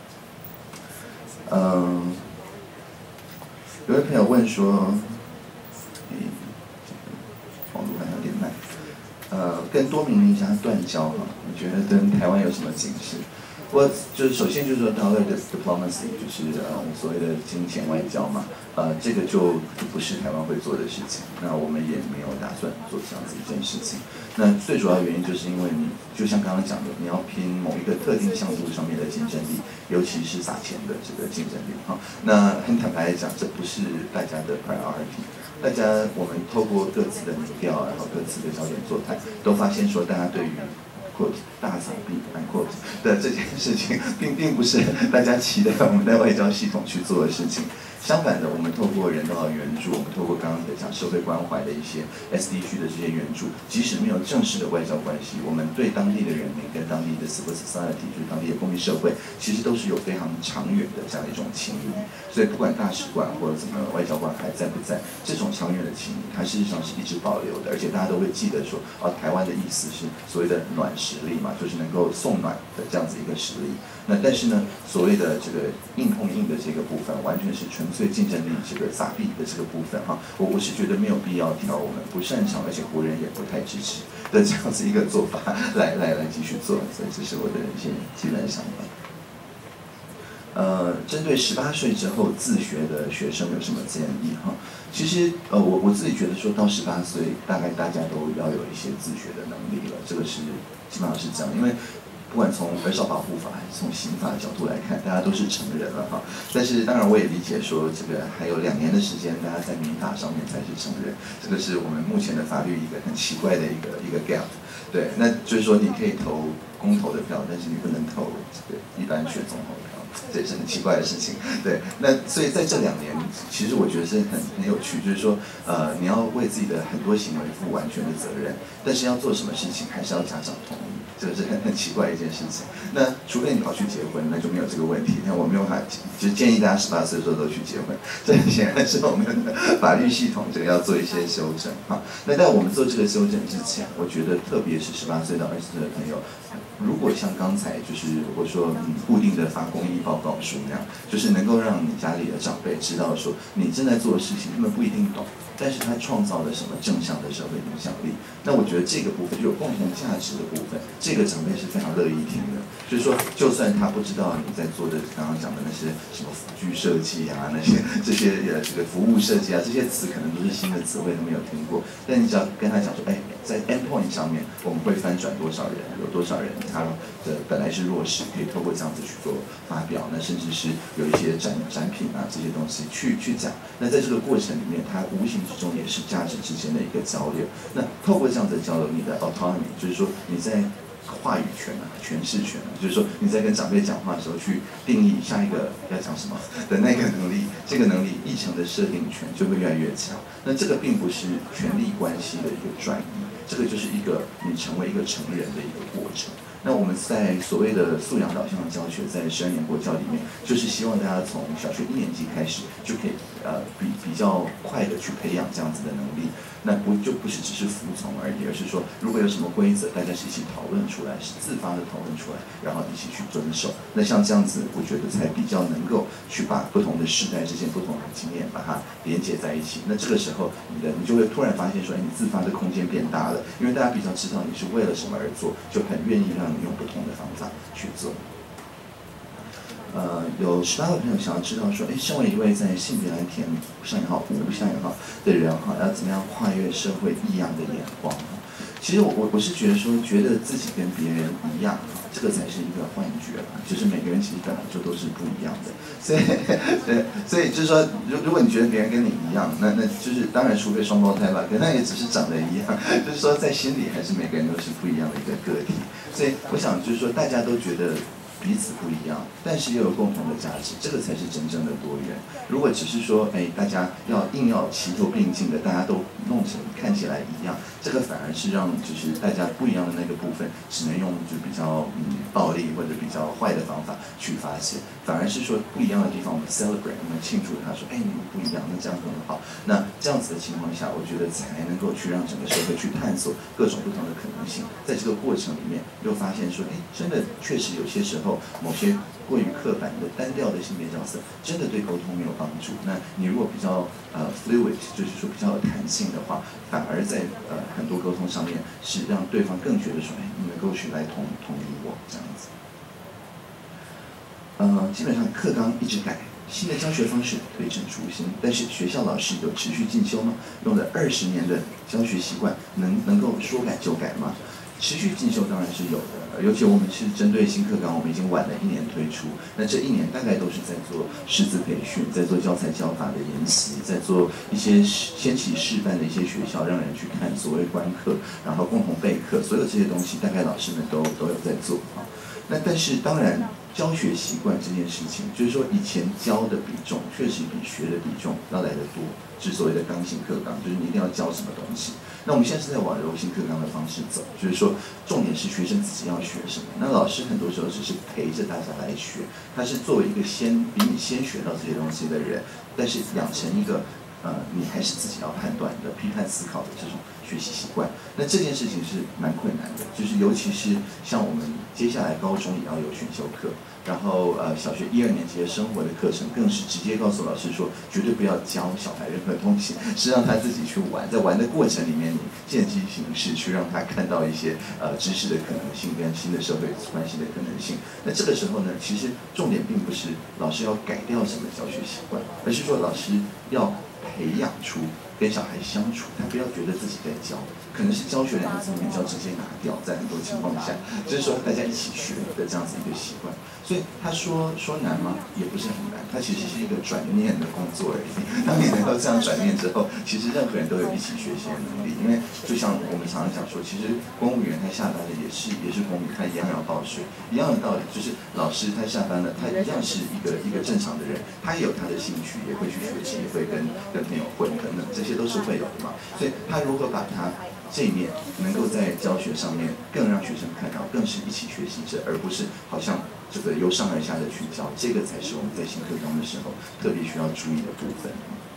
有位朋友问说，网络还有点慢，跟多名家断交你觉得跟台湾有什么警示？我就是首先就是说 dollar diplomacy， 就是所谓的金钱外交嘛，这个就不是台湾会做的事情，那我们也没有打算做这样子一件事情。那最主要原因就是因为你就像刚刚讲的，你要拼某一个特定项目上面的竞争力，尤其是撒钱的这个竞争力哈。那很坦白来讲，这不是大家的 priority。大家我们透过各自的民调，然后各自的焦点座谈，都发现说大家对于大撒币的这件事情，并不是大家期待我们在外交系统去做的事情。相反的，我们透过人道的援助，我们透过刚刚讲社会关怀的一些 SDG 的这些援助，即使没有正式的外交关系，我们对当地的人民跟当地的 civil society， 就是当地的公民社会，其实都是有非常长远的这样一种情谊。所以不管大使馆或者怎么外交官还在不在，这种长远的情谊，它事实上是一直保留的，而且大家都会记得说，台湾的意思是所谓的暖实力嘛，就是能够送暖的这样子一个实力。那但是呢，所谓的这个硬碰硬的这个部分，完全是纯粹竞争力这个撒币的这个部分哈，我是觉得没有必要挑我们不擅长，而且国人也不太支持的这样子一个做法来继续做，所以这是我的一些基本想法。针对18岁之后自学的学生有什么建议哈？其实我自己觉得说到18岁，大概大家都要有一些自学的能力了，这个是基本上是这样，因为不管从儿少保护法还是从刑法的角度来看，大家都是成人了哈。但是当然我也理解说，这个还有2年的时间，大家在民法上面才是成人，这个是我们目前的法律一个很奇怪的一个 gap。对，那就是说你可以投公投的票，但是你不能投这个一般选总统的票。 这也是很奇怪的事情。对，那所以在这2年，其实我觉得是很有趣，就是说，你要为自己的很多行为负完全的责任，但是要做什么事情还是要家长同意，这个是很奇怪的一件事情。那除非你跑去结婚，那就没有这个问题。那我没有办法，就建议大家18岁的时候都去结婚。这显然是我们的法律系统这个要做一些修正哈。那在我们做这个修正之前，我觉得特别是18岁到20岁的朋友，如果像刚才就是我说固定的发公益报告书那样，就是能够让你家里的长辈知道说你正在做的事情，他们不一定懂，但是他创造了什么正向的社会影响力。那我觉得这个部分就有共同价值的部分，这个长辈是非常乐意听的。就是说，就算他不知道你在做的刚刚讲的那些什么辅具设计啊，那些这些这个服务设计啊，这些词可能都是新的词汇，他没有听过。但你只要跟他讲说，哎，在 endpoint 上面我们会翻转多少人，有多少人他的本来是弱势，可以透过这样子去做发表，那甚至是有一些展品啊这些东西去讲。那在这个过程里面，它无形之中也是价值之间的一个交流。那透过这样子的交流，你的 autonomy 就是说你在话语权啊、诠释权啊，就是说你在跟长辈讲话的时候去定义下一个要讲什么的那个能力，这个能力议程的设定权就会越来越强。那这个并不是权力关系的一个转移，这个就是一个你成为一个成人的一个过程。那我们在所谓的素养导向的教学，在12年国教里面，就是希望大家从小学1年级开始就可以比较快的去培养这样子的能力。那不是只是服从而已，而是说如果有什么规则，大家是一起讨论出来，是自发的讨论出来，然后一起去遵守。那像这样子，我觉得才比较能够去把不同的世代之间不同的经验把它连接在一起。那这个时候你就会突然发现说，哎，你自发的空间变大了，因为大家比较知道你是为了什么而做，就很愿意让你用不同的方法去做。有18位朋友想要知道说，哎，身为一位在性别蓝田上也好、无上也好的人哈，要怎么样跨越社会异样的眼光？其实我是觉得说，觉得自己跟别人一样，这个才是一个幻觉吧。就是每个人其实本来就都是不一样的，所以就是说，如果你觉得别人跟你一样，那就是当然，除非双胞胎吧，可那也只是长得一样，就是说在心里还是每个人都是不一样的一个个体。所以我想就是说，大家都觉得彼此不一样，但是又有共同的价值，这个才是真正的多元。如果只是说，哎，大家硬要齐头并进的，大家都弄成看起来一样，这个反而是让就是大家不一样的那个部分，只能用就比较暴力或者比较坏的方法去发泄。反而是说不一样的地方，我们 celebrate， 我们庆祝他说，哎，你们不一样，那这样很好。那这样子的情况下，我觉得才能够去让整个社会去探索各种不同的可能性。在这个过程里面，又发现说，哎，真的确实有些时候某些过于刻板的单调的性别角色，真的对沟通没有帮助。那你如果比较fluid， 就是说比较有弹性的话，反而在很多沟通上面是让对方更觉得说，哎，你能够去来同理我这样子。基本上课纲一直改，新的教学方式推陈出新，但是学校老师有持续进修吗？用了20年的教学习惯，能够说改就改吗？持续进修当然是有的，尤其我们是针对新课纲，我们已经晚了1年推出。那这1年大概都是在做师资培训，在做教材教法的研习，在做一些先期示范的一些学校，让人去看所谓观课，然后共同备课，所有这些东西，大概老师们都有在做啊。那但是当然，教学习惯这件事情，就是说以前教的比重确实比学的比重要来得多，是所谓的刚性课纲，就是你一定要教什么东西。那我们现在是在往柔性课纲的方式走，就是说重点是学生自己要学什么。那老师很多时候只是陪着大家来学，他是作为一个比你先学到这些东西的人，但是养成一个你还是自己要判断的批判思考的这种学习习惯。那这件事情是蛮困难的，就是尤其是像我们接下来高中也要有选修课，然后小学1、2年级的生活的课程更是直接告诉老师说，绝对不要教小孩任何东西，是让他自己去玩，在玩的过程里面，你见机行事去让他看到一些知识的可能性跟新的社会关系的可能性。那这个时候呢，其实重点并不是老师要改掉什么教学习惯，而是说老师要培养出跟小孩相处，他不要觉得自己在教，可能是教学2个字里面就要直接拿掉，在很多情况下，就是说大家一起学的这样子一个习惯。所以他说难吗？也不是很难，它其实是一个转念的工作而已。当你能够这样转念之后，其实任何人都有一起学习的能力。因为就像我们常常讲说，其实公务员他下班了也是公民，他一样要报税，一样的道理，就是老师他下班了，他一样是一个正常的人，他也有他的兴趣，也会去学习，也会跟朋友混等等，这些都是会有的嘛。所以他如何把他这一面能够在教学上面更让学生看到，更是一起学习者，而不是好像这个由上而下的去教，这个才是我们在新课纲的时候特别需要注意的部分。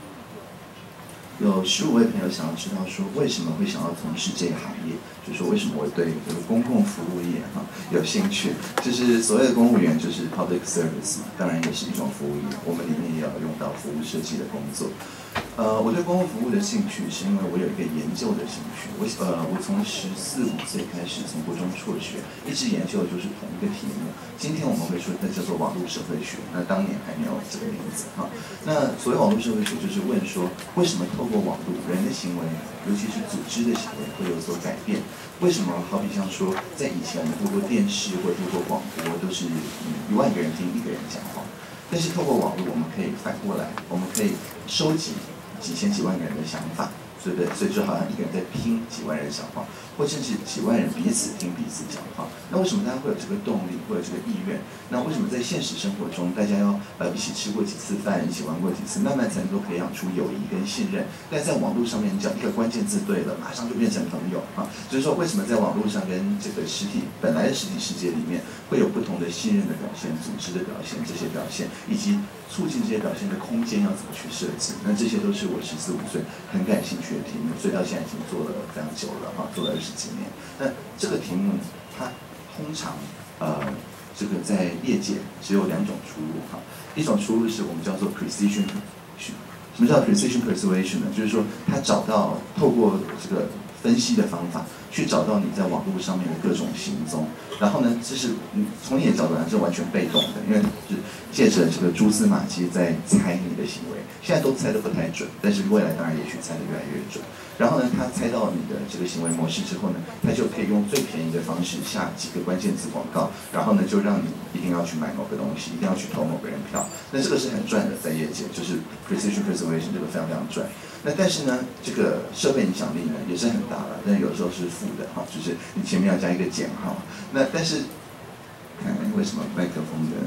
有15位朋友想要知道说，为什么会想要从事这一行业？就是说为什么我对这个公共服务业有兴趣？就是所谓的公务员就是 public service 嘛，当然也是一种服务业，我们里面也要用到服务设计的工作。我对公共服务的兴趣是因为我有一个研究的兴趣。我从14、15岁开始从国中辍学，一直研究的就是同一个题目。今天我们会说它叫做网络社会学，那当年还没有这个名字哈。那所谓网络社会学就是问说，为什么透过网络人的行为，尤其是组织的行为会有所改变？为什么好比像说，在以前我们透过电视或透过广播都是1万个人听1个人讲话，但是透过网络我们可以反过来，我们可以收集几千几万个人的想法，对不对？所以就好像一个人在听几万人讲话，或甚至几万人彼此听彼此讲话。那为什么大家会有这个动力，会有这个意愿？那为什么在现实生活中，大家要一起吃过几次饭，一起玩过几次，慢慢才能够培养出友谊跟信任？但在网络上面，讲一个关键字对了，马上就变成朋友啊！就是说，为什么在网络上跟这个本来的实体世界里面，会有不同的信任的表现、组织的表现，这些表现以及促进这些表现的空间要怎么去设计？那这些都是我14、15岁很感兴趣的题目，所以到现在已经做了非常久了哈，做了20几年。那这个题目它通常这个在业界只有2种出路哈，一种出路是我们叫做 precision。什么叫 precision persuasion 呢？就是说他找到透过这个分析的方法，去找到你在网络上面的各种行踪，然后呢，这是从你的角度来说完全被动的，因为是借着这个蛛丝马迹在猜你的行为，现在都猜得不太准，但是未来当然也许猜得越来越准。然后呢，他猜到你的这个行为模式之后呢，他就可以用最便宜的方式下几个关键词广告，然后呢，就让你一定要去买某个东西，一定要去投某个人票。那这个是很赚的，在业界就是 precision persuasion 这个非常非常赚。那但是呢，这个社会影响力呢也是很大的，但有时候是负的哈，就是你前面要加一个减号。那但是看为什么麦克风的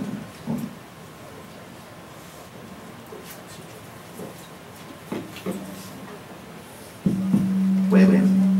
喂。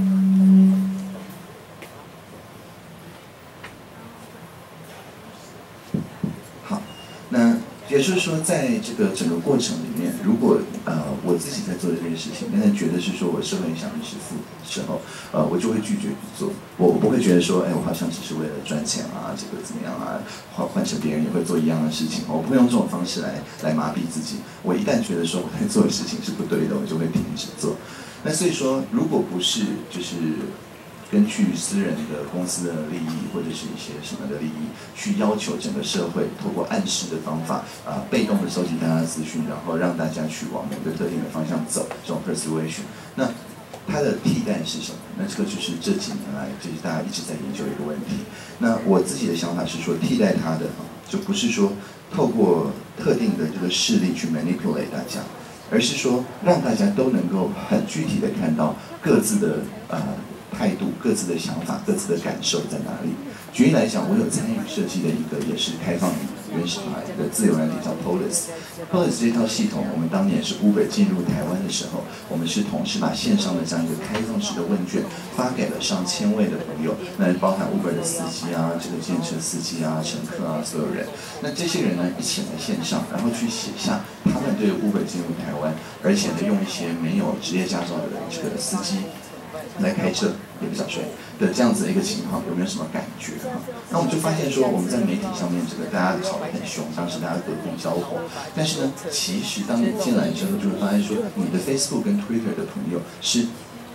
好，那也就是说，在这个整个过程里面，如果我自己在做这件事情，但是觉得是说我社会影响力是负的时候，我就会拒绝去做。我不会觉得说，我好像只是为了赚钱啊，这个怎么样啊，换成别人也会做一样的事情。我不会用这种方式来麻痹自己。我一旦觉得说我在做的事情是不对的，我就会停止做。那所以说，如果不是就是根据私人的公司的利益或者是一些什么的利益，去要求整个社会透过暗示的方法，被动的收集大家的资讯，然后让大家去往某个特定的方向走，这种 persuasion， 那它的替代是什么？那这个就是这几年来，就是大家一直在研究一个问题。那我自己的想法是说，替代它的就不是说透过特定的这个势力去 manipulate 大家，而是说让大家都能够很具体的看到各自的态度、各自的想法、各自的感受在哪里。举例来讲，我有参与设计的一个也是开放原始化的自由软体叫 Polis。Polis 这套系统，我们当年是 Uber 进入台湾的时候，我们是同时把线上的这样一个开放式的问卷发给了上千位的朋友，那包含 Uber 的司机啊、这个计程车司机啊、乘客啊，所有人。那这些人呢，一起来线上，然后去写下他们对 Uber 进入台湾，而且呢，用一些没有职业驾照的这个司机来开车1个小时的这样子的一个情况，有没有什么感觉那我们就发现说，我们在媒体上面这个大家吵得很凶，当时大家隔空交火。但是呢，其实当你进来之后，就会发现说，你的 Facebook 跟 Twitter 的朋友是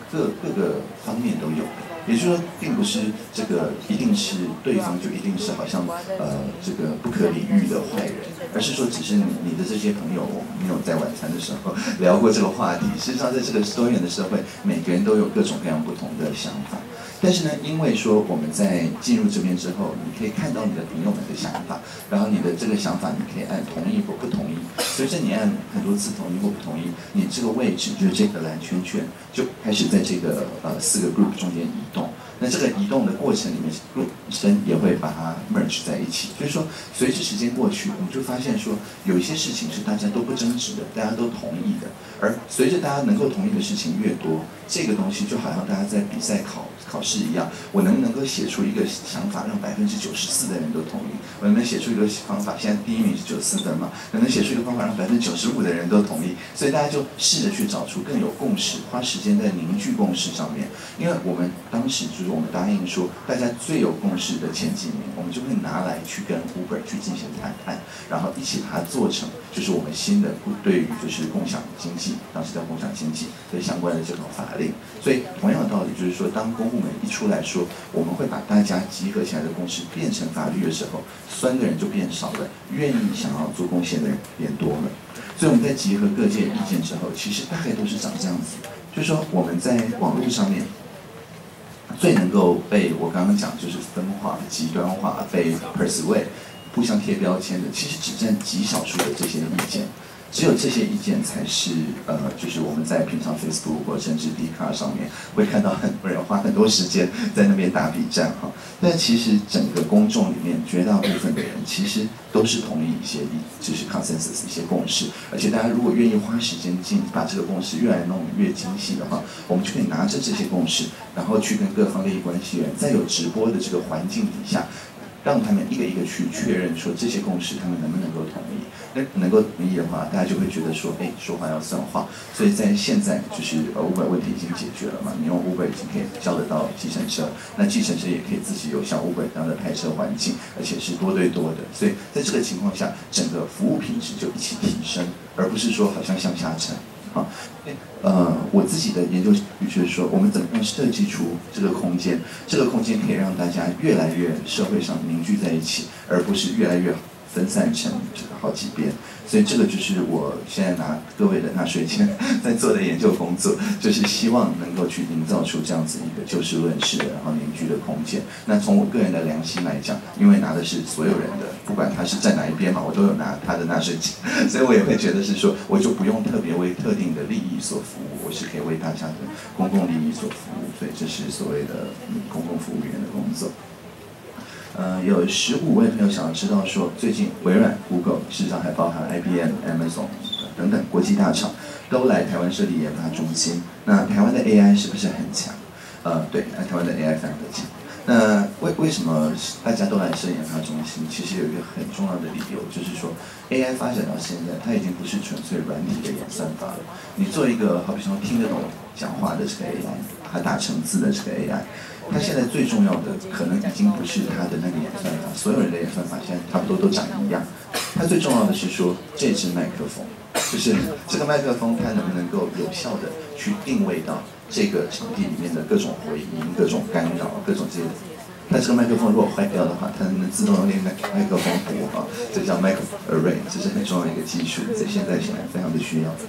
各个方面都有的。也就是说，并不是这个一定是对方就一定是好像这个不可理喻的坏人，而是说只是你的这些朋友，我们没有在晚餐的时候聊过这个话题。事实上，在这个多元的社会，每个人都有各种各样不同的想法。但是呢，因为说我们在进入这边之后，你可以看到你的朋友们的想法，然后你的这个想法你可以按同意或不同意。随着你按很多次同意或不同意，你这个位置就是这个蓝圈圈就开始在这个4个 group 中间移动。那这个移动的过程里面 ，group 本身也会把它 merge 在一起。所以说，随着时间过去，我们就发现说，有一些事情是大家都不争执的，大家都同意的。而随着大家能够同意的事情越多，这个东西就好像大家在比赛考试一样，我能不能够写出一个想法让94%的人都同意？我能不能写出一个方法？现在第1名是94分嘛？能不能写出一个方法让95%的人都同意？所以大家就试着去找出更有共识，花时间在凝聚共识上面。因为我们当时就是我们答应说，大家最有共识的前几名，我们就会拿来去跟 Uber 去进行谈判，然后一起把它做成就是我们新的对于就是共享经济，当时叫共享经济的相关的这种法令。所以同样的道理就是说，当公部门一出来说，我们会把大家集合起来的共识变成法律的时候，酸的人就变少了，愿意想要做贡献的人变多了。所以我们在集合各界意见之后，其实大概都是长这样子，就是说我们在网络上面最能够被我刚刚讲就是分化、极端化、被 persuade、互相贴标签的，其实只占极少数的这些意见。只有这些意见才是就是我们在平常 Facebook 或甚至 Dcard 上面会看到很多人花很多时间在那边打比战哈。但其实整个公众里面绝大部分的人其实都是同意一些就是 consensus 一些共识，而且大家如果愿意花时间把这个共识越来弄越精细的话，我们就可以拿着这些共识，然后去跟各方利益关系人，在有直播的这个环境底下，让他们一个一个去确认说这些共识他们能不能够同意。那能够同意的话，大家就会觉得说，哎，说话要算话。所以在现在就是 Uber 问题已经解决了嘛，你用 Uber 已经可以叫得到计程车，那计程车也可以自己有像 Uber 这样的派车环境，而且是多对多的。所以在这个情况下，整个服务品质就一起提升，而不是说好像向下沉。啊，我自己的研究就是说，我们怎么样设计出这个空间？这个空间可以让大家越来越社会上凝聚在一起，而不是越来越分散成这个好几边。所以这个就是我现在拿各位的纳税钱在做的研究工作，就是希望能够去营造出这样子一个就事论事的，然后凝聚的空间。那从我个人的良心来讲，因为拿的是所有人的，不管他是站哪一边嘛，我都有拿他的纳税钱，所以我也会觉得是说，我就不用特别为特定的利益所服务，我是可以为大家的公共利益所服务。所以这是所谓的公共服务员的工作。有15位朋友想要知道说，最近微软、Google， 事实上还包含 IBM、Amazon 等等国际大厂都来台湾设立研发中心。那台湾的 AI 是不是很强？对，台湾的 AI 非常的强。那为什么大家都来设研发中心？其实有一个很重要的理由，就是说 AI 发展到现在，它已经不是纯粹软体的演算法了。你做一个好比说听得懂讲话的这个 AI， 它打成字的这个 AI。它现在最重要的可能已经不是它的那个演算法，所有人的演算法现在差不多都长一样。它最重要的是说这支麦克风，就是这个麦克风它能不能够有效的去定位到这个场地里面的各种回音、各种干扰、各种这些。那这个麦克风如果坏掉的话，它能不能自动用那个麦克风播啊？这叫 Mic Array， 这是很重要的一个技术，在现在显然非常的需要。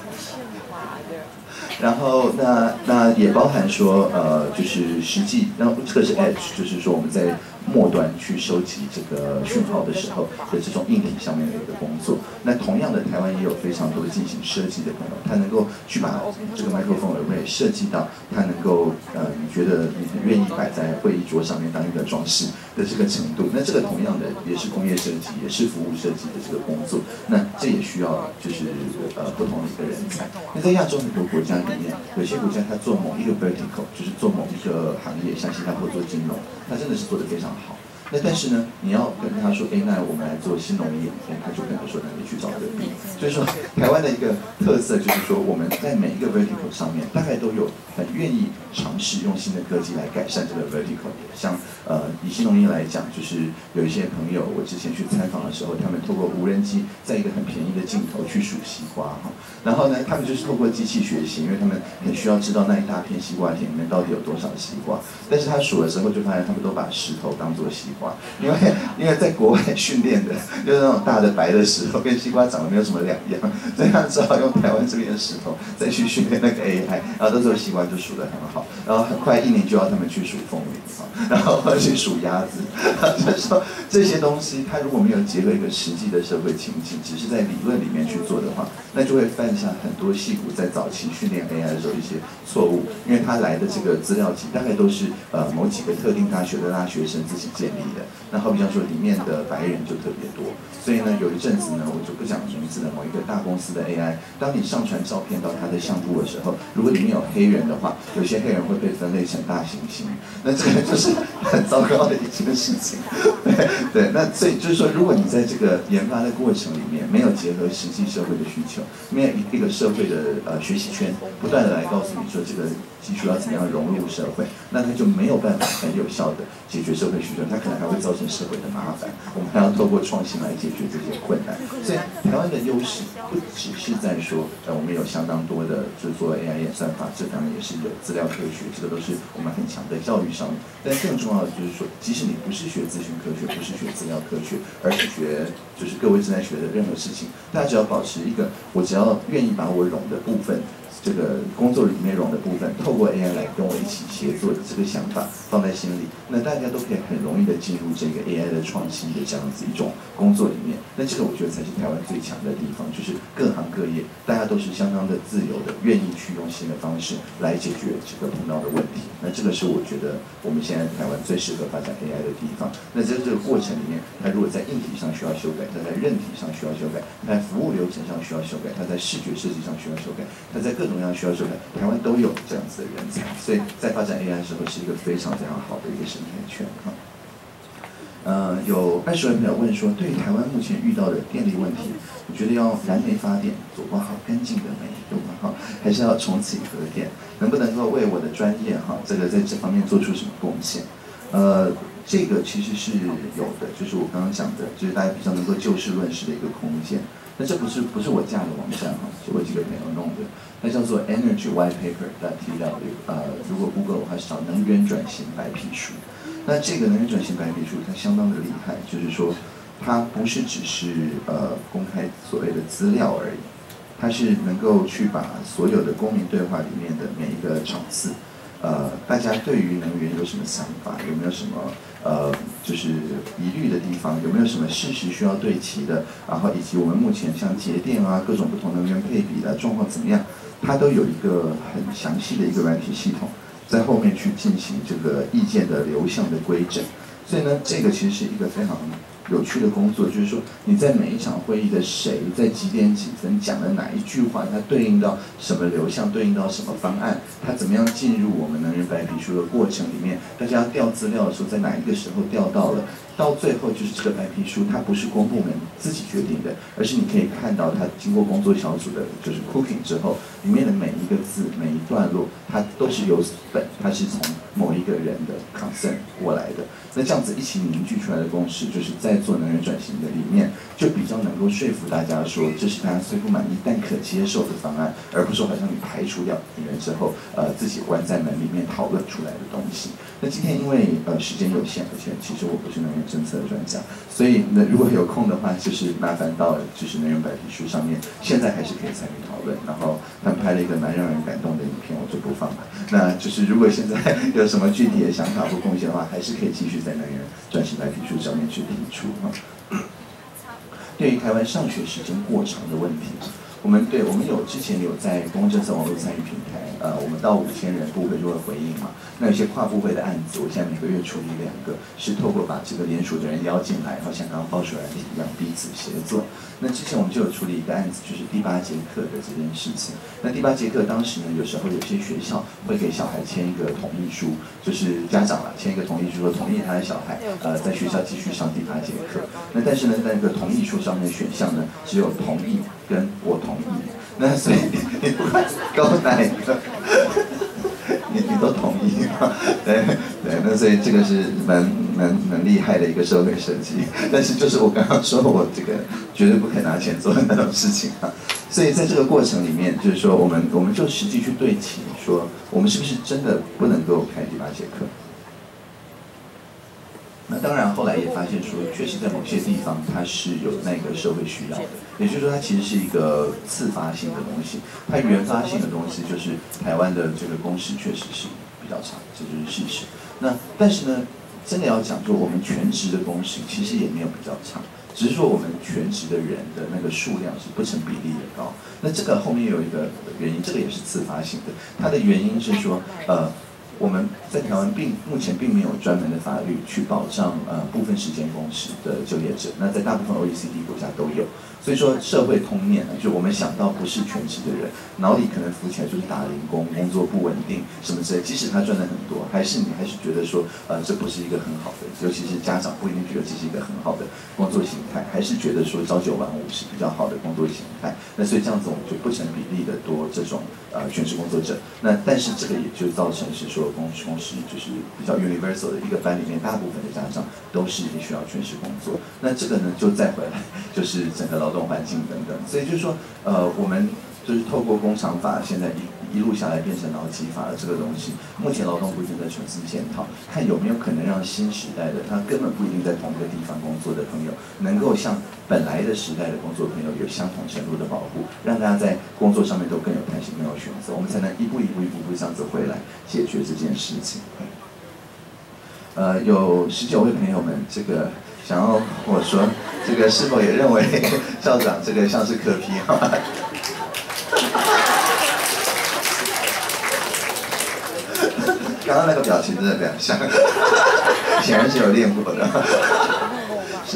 然后那也包含说就是实际，然后这个是 edge， 就是说我们在末端去收集这个讯号的时候的这种硬体上面的一个工作。那同样的，台湾也有非常多进行设计的朋友，他能够去把这个麦克风array设计到他能够你觉得你很愿意摆在会议桌上面当一个装饰的这个程度。那这个同样的也是工业设计，也是服务设计的这个工作。那这也需要就是不同的一个人才。那在亚洲很多国家里面，有些国家它做某一个 vertical， 就是做某一个行业，像新加坡做金融，它真的是做得非常好。 那但是呢，你要跟他说，那我们来做新农业，他就跟他说，那你去找隔壁。所以说，台湾的一个特色就是说，我们在每一个 vertical 上面，大概都有很愿意尝试用新的科技来改善这个 vertical。像以新农业来讲，就是有一些朋友，我之前去采访的时候，他们透过无人机，在一个很便宜的镜头去数西瓜哈，然后呢，他们就是透过机器学习，因为他们很需要知道那一大片西瓜田里面到底有多少西瓜。但是他数的时候就发现，他们都把石头当作西瓜，因为在国外训练的，就是那种大的白的石头，跟西瓜长得没有什么两样，所以他只好用台湾这边的石头再去训练那个 AI， 然后到时候西瓜就数得很好，然后很快1年就要他们去数凤梨然后去数鸭子，就是说这些东西，它如果没有结合一个实际的社会情境，只是在理论里面去做的话，那就会犯下很多矽谷在早期训练 AI 的时候一些错误，因为他来的这个资料集大概都是某几个特定大学的大学生自己建立的，那好比方说里面的白人就特别多，所以呢有一阵子呢，我就不讲名字的某一个大公司的 AI， 当你上传照片到他的相簿的时候，如果里面有黑人的话，有些黑人会被分类成大猩猩，那这个就是很糟糕的一件事情。对，那所以就是说，如果你在这个研发的过程里面没有结合实际社会的需求，没有一个社会的学习圈，不断的来告诉你说这个技术要怎么样融入社会，那它就没有办法很有效的解决社会需求，它可能还会造成社会的麻烦。我们还要透过创新来解决这些困难。所以台湾的优势不只是在说，我们有相当多的就是做 AI 演算法，这当然也是有资料科学，这个都是我们很强的教育上面。但更重要的就是说，即使你不是学资讯科学，不是学资料科学，而是学就是各位正在学的任何事情，大家只要保持一个，我只要愿意把我融的部分。这个工作里面融的部分，透过 AI 来跟我一起协作的这个想法放在心里，那大家都可以很容易的进入这个 AI 的创新的这样子一种工作里面。那这个我觉得才是台湾最强的地方，就是各行各业大家都是相当的自由的，愿意去用新的方式来解决这个碰到的问题。那这个是我觉得我们现在台湾最适合发展 AI 的地方。那在这个过程里面，它如果在硬体上需要修改，它在韧体上需要修改，它在服务流程上需要修改，它在视觉设计上需要修改，它在各种需要修改，台湾都有这样子的人才，所以在发展 AI 的时候是一个非常非常好的一个生态圈哈。有20位朋友问说，对于台湾目前遇到的电力问题，你觉得要燃煤发电，走过好干净的煤，对吗？哈，还是要重启核电？能不能够为我的专业哈，这个在这方面做出什么贡献？这个其实是有的，就是我刚刚讲的，就是大家比较能够就事论事的一个空间。那这不是我架的网站哈，是我几个朋友弄的，它叫做 energywhitepaper.tw， 如果 Google 的话是找能源转型白皮书。那这个能源转型白皮书它相当的厉害，就是说它不是只是公开所谓的资料而已，它是能够去把所有的公民对话里面的每一个场次。大家对于能源有什么想法？有没有什么就是疑虑的地方？有没有什么事实需要对齐的？然后以及我们目前像节电啊，各种不同能源配比的状况怎么样？它都有一个很详细的一个软体系统，在后面去进行这个意见的流向的规整。所以呢，这个其实是一个非常有趣的工作，就是说你在每一场会议的谁在几点几分讲了哪一句话，它对应到什么流向，对应到什么方案，它怎么样进入我们能源白皮书的过程里面，大家要调资料的时候，在哪一个时候调到了，到最后就是这个白皮书，它不是公部门自己决定的，而是你可以看到它经过工作小组的就是 cooking 之后，里面的每一个字、每一段落，它都是有本，它是从某一个人的 concern 过来的。那这样子一起凝聚出来的共识，就是在做能源转型的里面，就比较能够说服大家说，这是大家虽不满意但可接受的方案，而不是说好像你排除掉敌人之后，自己关在门里面讨论出来的东西。那今天因为时间有限，而且其实我不是能源政策的专家，所以呢，如果有空的话，就是麻烦到就是能源白皮书上面，现在还是可以参与讨论。然后他们拍了一个蛮让人感动的影片，我就不放了。那就是如果现在有什么具体的想法或贡献的话，还是可以继续在能源转型白皮书上面去提出哈。对于台湾上学时间过长的问题，我们之前有在公共政策网络参与平台，我们到5000人部会就会回应嘛。 那有些跨部会的案子，我现在每个月处理2个，是透过把这个联署的人邀进来，然后像刚刚包水软体一样彼此协作。那之前我们就有处理一个案子，就是第8节课的这件事情。那第8节课当时呢，有时候有些学校会给小孩签一个同意书，就是家长签一个同意书，说同意他的小孩在学校继续上第8节课。那但是呢，那个同意书上面的选项呢，只有同意跟我同意。那所以你不管勾哪一个，你都同意嘛？对，那所以这个是蛮厉害的一个社会设计。但是就是我刚刚说我这个绝对不肯拿钱做的那种事情啊。所以在这个过程里面，就是说我们就实际去对齐，说我们是不是真的不能够开第8节课？那当然，后来也发现说，确实在某些地方它是有那个社会需要的，也就是说，它其实是一个次发性的东西。它原发性的东西就是台湾的这个工时确实是比较长，这就是事实。那但是呢，真的要讲说我们全职的工时其实也没有比较长，只是说我们全职的人的那个数量是不成比例的高。那这个后面有一个原因，这个也是次发性的，它的原因是说我们在台湾目前并没有专门的法律去保障部分时间工时的就业者，那在大部分 OECD 国家都有。所以说社会通念呢，就我们想到不是全职的人，脑里可能浮起来就是打零工、工作不稳定什么之类。即使他赚的很多，你还是觉得说这不是一个很好的，尤其是家长不一定觉得这是一个很好的工作形态，还是觉得说朝9晚5是比较好的工作形态。那所以这样子我们就不成比例的多这种全职工作者。那但是这个也就造成是说工时就是比较 universal 的一个班里面，大部分的家长都是需要全职工作。那这个呢就再回来就是整个劳动环境等等。所以就是说我们就是透过工厂法现在一路下来变成劳基法的这个东西，目前劳动部正在重新检讨，看有没有可能让新时代的他根本不一定在同一个地方工作的朋友，能够像本来的时代的工作朋友有相同程度的保护，让大家在工作上面都更有弹性、更有选择，我们才能一步一步这样子回来解决这件事情。有19位朋友们，这个想要我说，这个是否也认为校长这个像是柯 P 啊？刚刚那个表情真的非常像，显然是有练过的。是。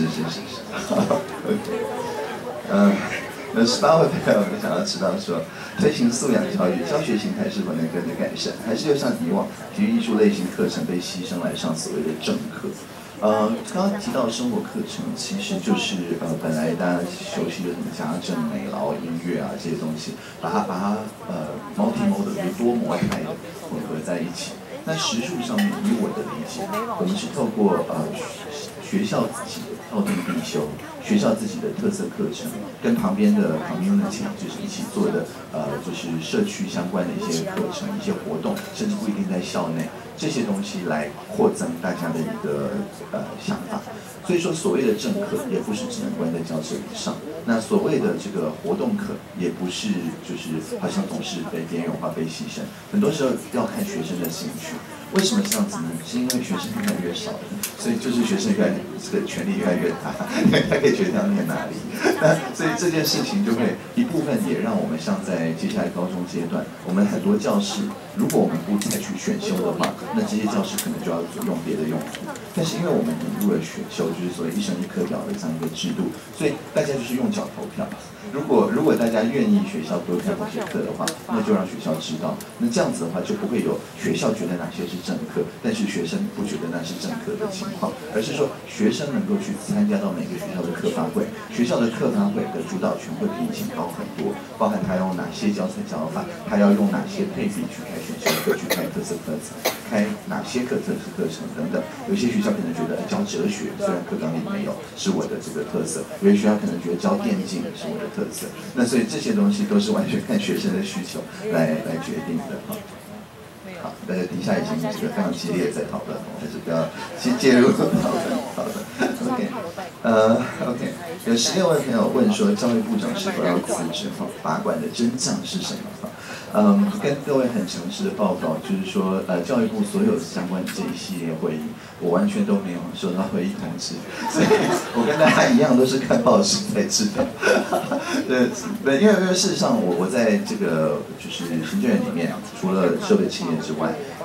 有18位朋友们想要知道说，推行素养教育，教学形态是否能跟着改善，还是又像以往体育艺术类型课程被牺牲来上所谓的正课？刚刚提到的生活课程，其实就是本来大家熟悉的什么家政、美劳、音乐啊这些东西，把它multimodal 就是多模态的混合在一起。那实数上面，以我的理解，我们是透过学校自己的校定必修，学校自己的特色课程，跟旁边的 community 就是一起做的就是社区相关的一些课程、一些活动，甚至不一定在校内，这些东西来扩增大家的一个想法。所以说，所谓的正课也不是只能关在教室里上，那所谓的这个活动课也不是就是好像总是被边缘化、被牺牲，很多时候要看学生的兴趣。为什么这样子呢？是因为学生越来越少了，所以就是学生这个权力越来越大，他可以决定要念哪里。那所以这件事情就会一部分也让我们像在接下来高中阶段，我们很多教室，如果我们不采取选修的话，那这些教室可能就要用别的用途。但是因为我们引入了选修，就是所谓1生1课表的这样一个制度，所以大家就是用脚投票。如果大家愿意学校多开某些课的话，那就让学校知道。那这样子的话，就不会有学校觉得哪些是正课，但是学生不觉得那是正课的情况，而是说学生能够去参加到每个学校的课发会，学校的课发会的主导权会比以前高很多，包含他用哪些教材教法，他要用哪些配比去开选修课，去开特色课程，开哪些特色课程等等。有些学校可能觉得教哲学，虽然课纲里没有，是我的这个特色；有些学校可能觉得教电竞是我的特色。那所以这些东西都是完全看学生的需求来决定的哈。好，大家底下已经这个非常激烈在讨论，我还是不要先介入讨论。OK， 有16位朋友问说，教育部长是否要辞职？拔管的真相是什么？跟各位很诚实的报告，就是说，教育部所有相关的这一系列会议，我完全都没有收到会议通知，所以我跟大家一样都是看报纸才知道。对，因为事实上我在这个就是行政院里面，除了设备企业之外，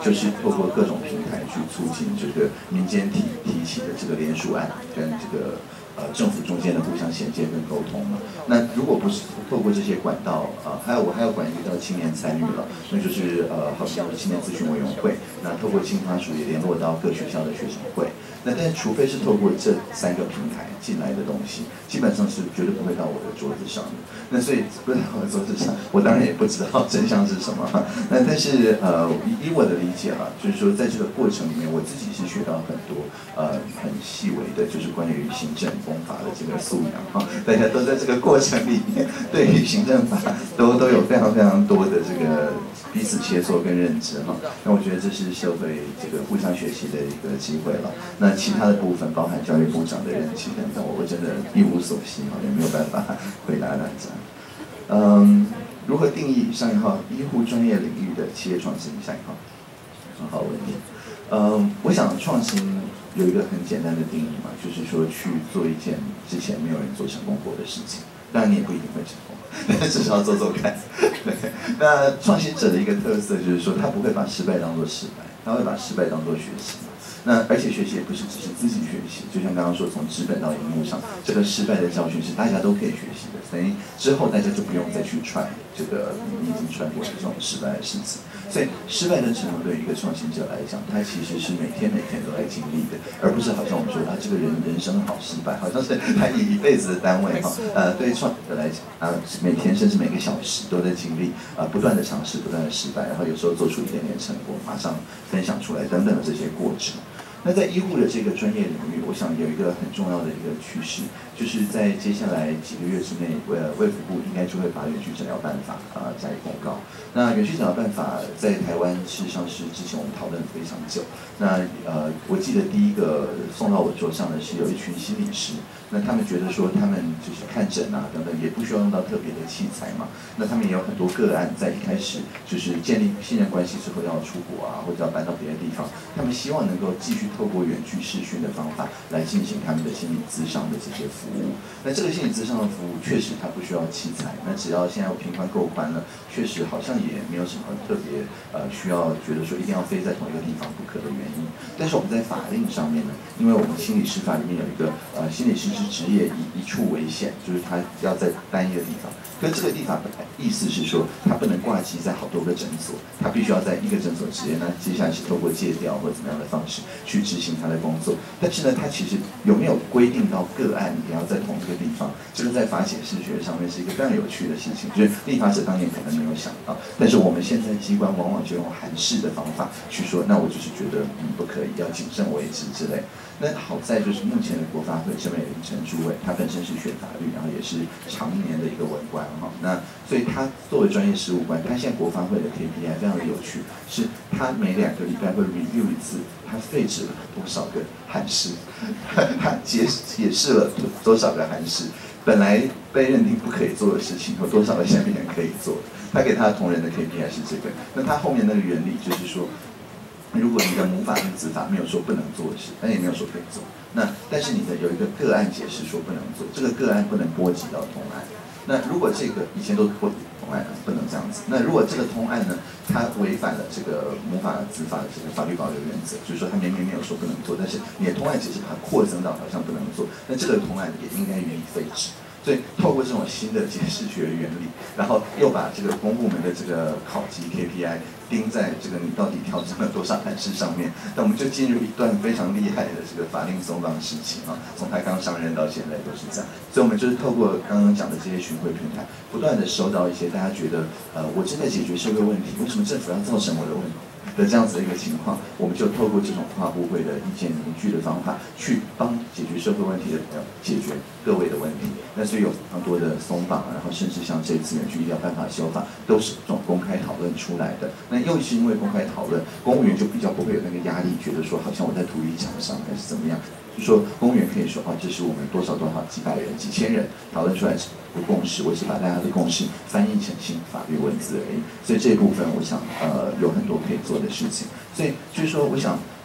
就是透过各种平台去促进这个民间提起的这个联署案跟这个政府中间的互相衔接跟沟通嘛。那如果不是透过这些管道，我还要管一个叫青年参与了，那就是好比说青年咨询委员会，那透过青发署也联络到各学校的学生会。那但是除非是透过这3个平台进来的东西，基本上是绝对不会到我的桌子上的。那所以不到我的桌子上，我当然也不知道真相是什么。那但是以我的理解哈，就是说在这个过程里面，我自己是学到很多很细微的，就是关于行政公法的这个素养哈。大家都在这个过程里面，对于行政法都有非常非常多的这个彼此切磋跟认知哈。那我觉得这是社会这个互相学习的一个机会了。那其他的部分，包含教育部长的任期等等，我真的一无所悉哈，也没有办法回答大家。如何定义上一号医护专业领域的企业创新？下一号，很好的问题。我想创新有一个很简单的定义嘛，就是说去做一件之前没有人做成功过的事情。当然你也不一定会成功，但至少要做做看。对，那创新者的一个特色就是说，他不会把失败当作失败，他会把失败当作学习。那而且学习也不是只是自己学习，就像刚刚说，从纸本到荧幕上，这个失败的教训是大家都可以学习的，所以之后大家就不用再去串这个你已经串过的这种失败的事情。所以失败的程度对于一个创新者来讲，他其实是每天都在经历的，而不是好像我们说这个人生好失败，好像是他以一辈子的单位哈。对于创者来讲，每天甚至每个小时都在经历不断的尝试，不断的失败，然后有时候做出一点点成果，马上分享出来等等的这些过程。那在医护的这个专业领域，我想有一个很重要的一个趋势，就是在接下来几个月之内，卫福部应该就会把远距诊疗办法加以公告。那远距诊疗办法在台湾事实上是之前我们讨论非常久。那我记得第一个送到我桌上的是有一群心理师，那他们觉得说他们就是看诊啊等等也不需要用到特别的器材嘛，那他们也有很多个案在一开始就是建立信任关系之后要出国啊，或者要搬到别的地方，他们希望能够继续透过远距视讯的方法来进行他们的心理咨商的这些服务。那这个心理咨商的服务确实它不需要器材，那只要现在频宽够宽了，确实好像也没有什么特别需要觉得说一定要飞在同一个地方不可的原因。但是我们在法令上面呢，因为我们心理师法里面有一个心理师之职业以一处为限，就是他要在单一的地方。可是这个地方意思是说，他不能挂机在好多个诊所，他必须要在一个诊所执业。那接下来是透过借调或者怎么样的方式去执行他的工作。但是呢，他其实有没有规定到个案也要在同一个地方？这个在法解释学上面是一个非常有趣的事情，就是立法者当年可能没有想到，但是我们现在机关往往就用函释的方法去说，那我就是觉得不可以，要谨慎为之之类。那好在就是目前的国发会陈美伶陈主委，他本身是学法律，然后也是常年的一个文官哈。那所以他作为专业事务官，他现在国发会的 KPI 非常的有趣，是他每2个礼拜会 review 一次，他废止了多少个函释，他解释了多少个函释，本来被认定不可以做的事情，有多少个下面人可以做，他给他的同仁的 KPI 是这个。那他后面那个原理就是说，如果你的母法跟子法没有说不能做的事，但也没有说可以做，那但是你的有一个个案解释说不能做，这个个案不能波及到通案。那如果这个以前都波及通案，不能这样子。那如果这个通案呢，它违反了这个母法子法的这个法律保留原则，就是说它明明没有说不能做，但是你的通案解释把它扩增到好像不能做，那这个通案也应该予以废止。所以透过这种新的解释学原理，然后又把这个公部门的这个考级 KPI 钉在这个你到底调整了多少函释上面，那我们就进入一段非常厉害的这个法令松绑时期啊，从他刚上任到现在都是这样。所以我们就是透过刚刚讲的这些巡回平台，不断的收到一些大家觉得我正在解决社会问题，为什么政府要造成我的问题的这样子的一个情况，我们就透过这种跨部会的意见凝聚的方法，去帮解决社会问题的朋友解决各位的问题。那所以有非常多的松绑，然后甚至像这次远距医疗办法修法，都是这种公开讨论出来的。那又是因为公开讨论，公务员就比较不会有那个压力，觉得说好像我在图一墙上还是怎么样。就说公务员可以说这是我们多少几百人、几千人讨论出来的共识，我只把大家的共识翻译成新法律文字而已。所以这部分我想有很多可以做的事情。所以就是说，我想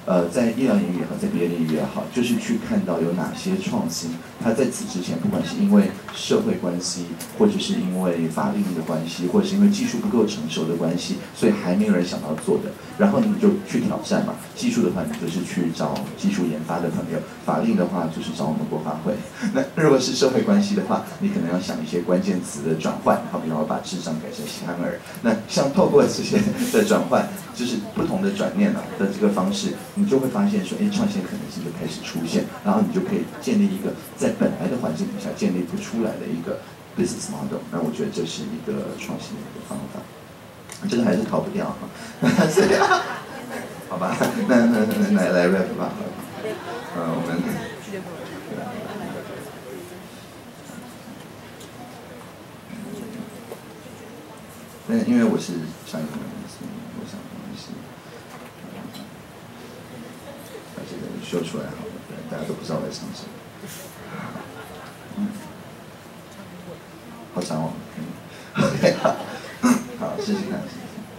在医疗领域也好，在别的领域也好，就是去看到有哪些创新，它在此之前，不管是因为社会关系，或者是因为法律的关系，或者是因为技术不够成熟的关系，所以还没有人想到做的。然后你就去挑战嘛。技术的话，你就是去找技术研发的朋友；法律的话，就是找我们国发会。那如果是社会关系的话，你可能要想一些关键词的转换，好比方说把智障改成憨儿。那像透过这些的转换，就是不同的转念的这个方式，你就会发现说，创新可能性就开始出现，然后你就可以建立一个在本来的环境底下建立不出来的一个 business model。那我觉得这是一个创新的一个方法，这个还是逃不掉哈。所以好吧，那来 rap 吧，我们。但因为我是商业人，所以我想是把这个说出来好了，不然大家都不知道我在唱什么。好长哦。OK， 好，试试看。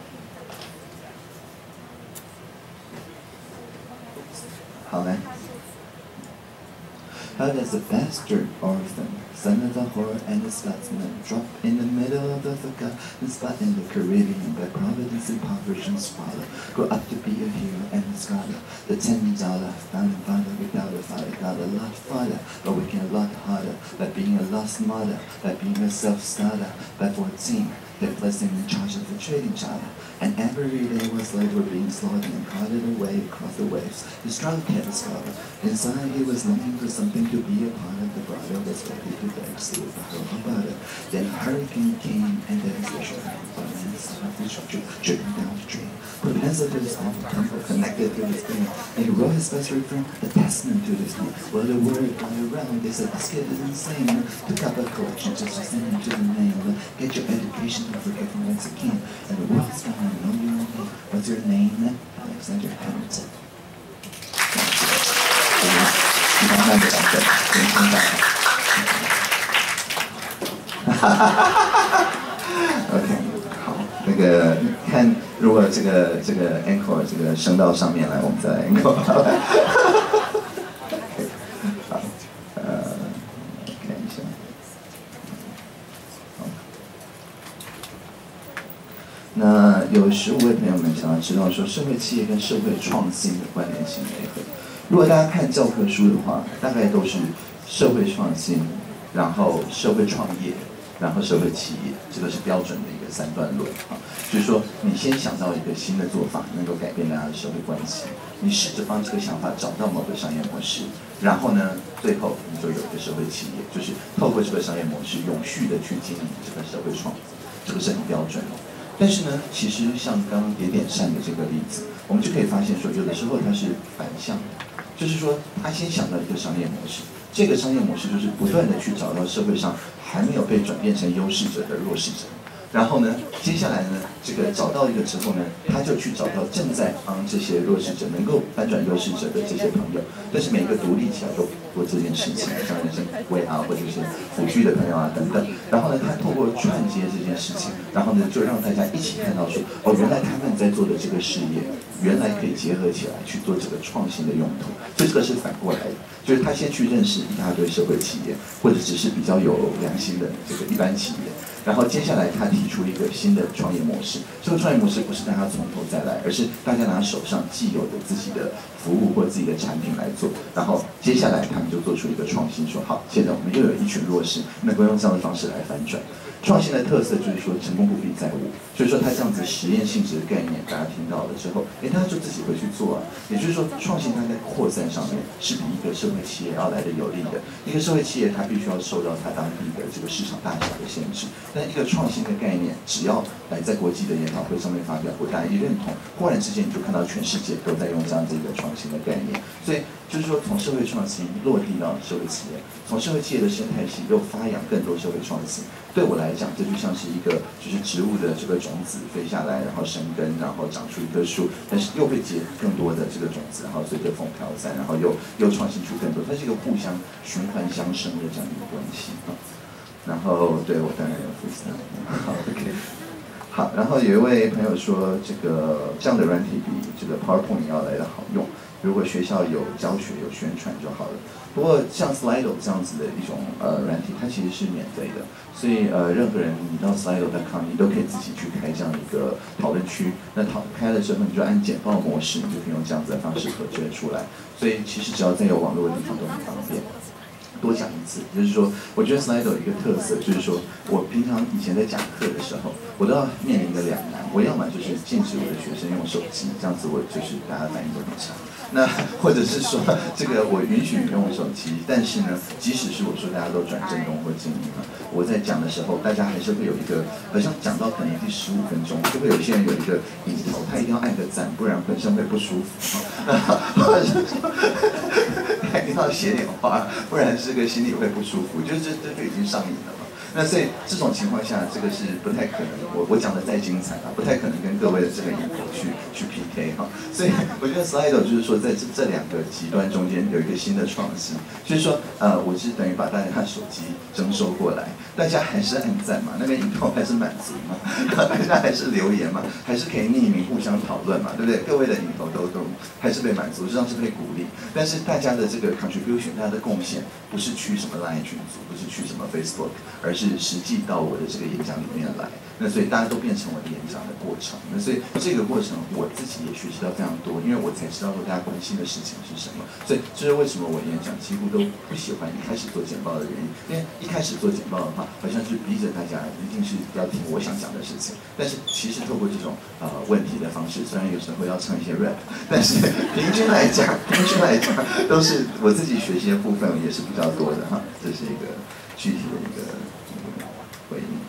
好来。How does a bastard orphan, son of a whore and a Scotsman, drop in the middle of the forgotten spot in the Caribbean by Providence impoverished and swallow, grow up to be a hero and a scholar, the $10 founding father without a father, got a lot farther, but working a lot harder, by being a lost mother, by being a self-starter, by 14, they placed him in charge of the trading charter, and every day was slaves were being slaughtered and carted away across the waves. His drunk head discovered. Inside he was longing for something to be a part of. The brother was ready to beg, steal the whole about it. Then a hurricane came and devastation. But man saw the structure driven down the drain. Put a pencil to his arm, temple connected to his brain. And he wrote his best refrain, the testament to this name. Well, the word got around, they said this kid is insane. Took up a collection just to send him to the name. Get your education, don't forget from whence it came. And the world's gonna know your name. What's your name? Alexander Hamilton. 慢慢的讲的，人生大OK， 好，那个看，如果这个 encore 这个升到上面来，我们再来 encore。好，看一下。好，那有15位朋友们想要知道说，社会企业跟社会创新的关联性为何？如果大家看教科书的话，大概都是社会创新，然后社会创业，然后社会企业，这个是标准的一个3段论啊。就是说，你先想到一个新的做法，能够改变大家的社会关系，你试着帮这个想法找到某个商业模式，然后呢，最后你就有一个社会企业，就是透过这个商业模式，永续的去经营这个社会创新，这个是很标准的。但是呢，其实像刚刚点点善的这个例子，我们就可以发现说，有的时候它是反向的。就是说，他先想到一个商业模式，这个商业模式就是不断的去找到社会上还没有被转变成优势者的弱势者，然后呢，接下来呢，这个找到一个之后呢，他就去找到正在帮这些弱势者能够翻转优势者的这些朋友，但是每个独立起来都做这件事情，像人生会啊，或者是辅具的朋友啊等等，然后呢，他透过串接这件事情，然后呢，就让大家一起看到说，哦，原来他们在做的这个事业。原来可以结合起来去做这个创新的用途，所以这个是反过来的，就是他先去认识一大堆社会企业，或者只是比较有良心的这个一般企业，然后接下来他提出一个新的创业模式。这个创业模式不是大家从头再来，而是大家拿手上既有的自己的服务或自己的产品来做，然后接下来他们就做出一个创新，说好，现在我们又有一群弱势，能够用这样的方式来反转。创新的特色就是说，成功不必在我，就是说他这样子实验性质的概念，大家听到了之后，他就自己会去做啊。也就是说，创新它在扩散上面是比一个社会企业要来的有利的。一个社会企业它必须要受到它当地的这个市场大小的限制，但一个创新的概念，只要来在国际的研讨会上面发表，或大家一认同，忽然之间你就看到全世界都在用这样的一个创新的概念。所以就是说，从社会创新落地到社会企业，从社会企业的生态系又发扬更多社会创新。对我来讲，这就像是一个就是植物的这个种子飞下来，然后生根，然后长出一棵树，但是又会结更多的这个种子，然后随着风飘散，然后又创新出更多，它是一个互相循环相生的这样一个关系啊。然后对我当然有freestyle，好 OK。好，然后有一位朋友说，这样的软体比这个 PowerPoint 要来的好用。 如果学校有教学有宣传就好了。不过像 Slido 这样子的一种软体，它其实是免费的，所以任何人你到 Slido.com 你都可以自己去开这样一个讨论区。那开了之后，你就按简报模式，你就可以用这样子的方式合追出来。所以其实只要在有网络的地方都很方便。多讲一次，就是说，我觉得 Slido 有一个特色，就是说我平常以前在讲课的时候，我都要面临一个两难，我要么就是禁止我的学生用手机，这样子我就是大家反应都很差。那或者是说，这个我允许你用手机，但是呢，即使是我说大家都转正东或静音了，我在讲的时候，大家还是会有一个，好像讲到可能第15分钟，就会有些人有一个瘾头，他一定要按个赞，不然浑身会不舒服。或者是说，一定要写点话，不然这个心里会不舒服，就是这就已经上瘾了嘛。那所以这种情况下，这个是不太可能。我讲的再精彩啊，不太可能跟各位的这个瘾头去 PK 哈。所以我觉得 Slido 就是说，在这两个极端中间有一个新的创新，就是说我是等于把大家的手机征收过来，大家还是按赞嘛，那个瘾头还是满足嘛，大家还是留言嘛，还是可以匿名互相讨论嘛，对不对？各位的瘾头都还是被满足，实际上是被鼓励。但是大家的这个 contribution， 大家的贡献不是去什么 Line 群组，不是去什么 Facebook， 而是实际到我的这个演讲里面来。那所以大家都变成我的演讲的过程。那所以这个过程我自己也学习到非常多，因为我才知道说大家关心的事情是什么。所以这是为什么我演讲几乎都不喜欢一开始做简报的原因。因为一开始做简报的话，好像是逼着大家一定是要听我想讲的事情。但是其实透过这种问题的方式，虽然有时候要唱一些 rap， 但是平均来讲都是我自己学习的部分也是比较多的哈。这是一个具体的一个回应。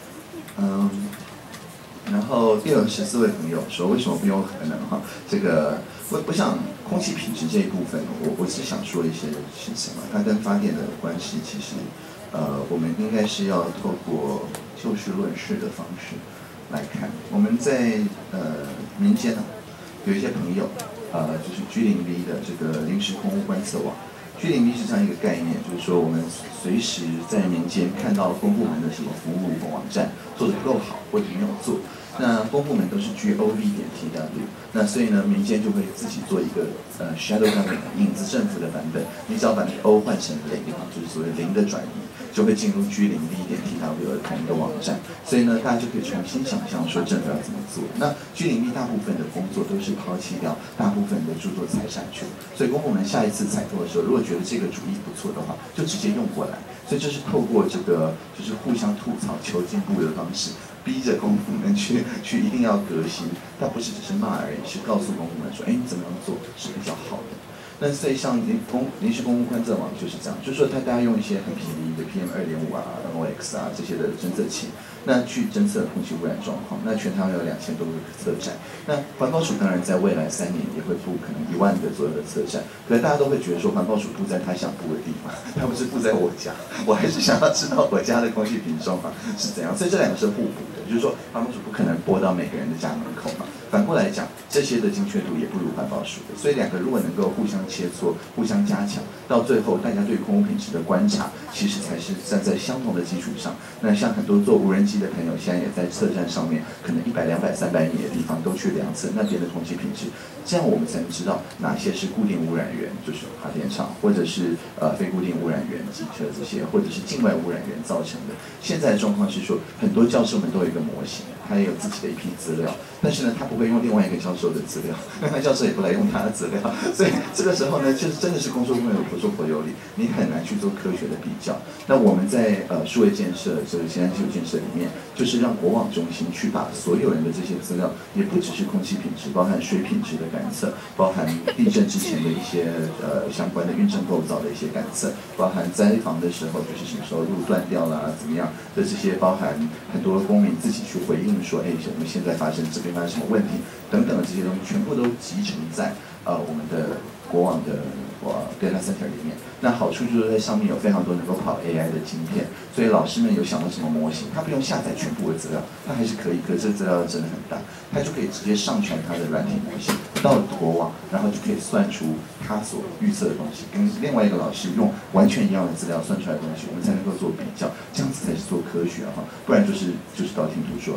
然后第14位朋友说，为什么不用核能哈？这个我想空气品质这一部分，我是想说一些事情嘛，它跟发电的关系其实我们应该是要透过就事论事的方式来看。我们在民间呢有一些朋友就是 G0V 的这个临时空污观测网。G0V 是这样一个概念，就是说我们随时在民间看到公部门的什么服务网站做得不够好或者没有做，那公部门都是 gov.tw， 那所以呢民间就会自己做一个shadow government 影子政府的版本，你只要把那个 O 换成0就是所谓0的转移，就会进入 G0V.tw 的同一个网站，所以呢大家就可以重新想象说政府要怎么做。那 G0V 大部分的工作都是抛弃掉大部分的著作财产权，所以公部门下一次采购的时候，如果觉得这个主意不错的话，就直接用过来。所以这是透过这个就是互相吐槽求进步的方式，逼着公部门去一定要革新，但不是只是骂而已，是告诉公部门说，哎，你怎么样做是比较好的。那所以像临时公务观测网就是这样，就是说大家用一些很便宜的 PM2.5啊、NOx 啊这些的侦测器，那去侦测空气污染状况。那全台湾有2000多个测站，那环保署当然在未来3年也会布可能1万个左右的测站。可是大家都会觉得说，环保署布在他想布的地方，他不是布在我家，我还是想要知道我家的空气品质状况是怎样。所以这两个是互补的，就是说环保署不可能拨到每个人的家门口嘛。反过来讲，这些的精确度也不如环保署的，所以两个如果能够互相切磋、互相加强，到最后大家对空污品质的观察，其实才是站在相同的基础上。那像很多做无人机的朋友，现在也在测站上面，可能100、200、300米的地方都去量测那边的空气品质，这样我们才能知道哪些是固定污染源，就是发电厂，或者是非固定污染源、机车这些，或者是境外污染源造成的。现在的状况是说，很多教授们都有一个模型，他也有自己的一批资料，但是呢，他不会用另外一个教授的资料，另外教授也不来用他的资料，所以这个时候呢，就是真的是公说公有，婆说婆有理，你很难去做科学的比较。那我们在数位建设这个现代基础建设里面，就是让国网中心去把所有人的这些资料，也不只是空气品质，包含水品质的感测，包含地震之前的一些相关的运震构造的一些感测，包含灾防的时候就是什么时候路断掉啦怎么样的这些，包含很多公民自己去回应说，哎，我们现在这边发生什么问题等等的这些东西，全部都集成在我们的国网的data center 里面。那好处就是在上面有非常多能够跑 AI 的晶片，所以老师们有想到什么模型，他不用下载全部的资料，他还是可以，可是这个资料真的很大，他就可以直接上传他的软体模型到国网，然后就可以算出他所预测的东西，跟另外一个老师用完全一样的资料算出来的东西，我们才能够做比较，这样子才是做科学哈，不然就是道听途说而已。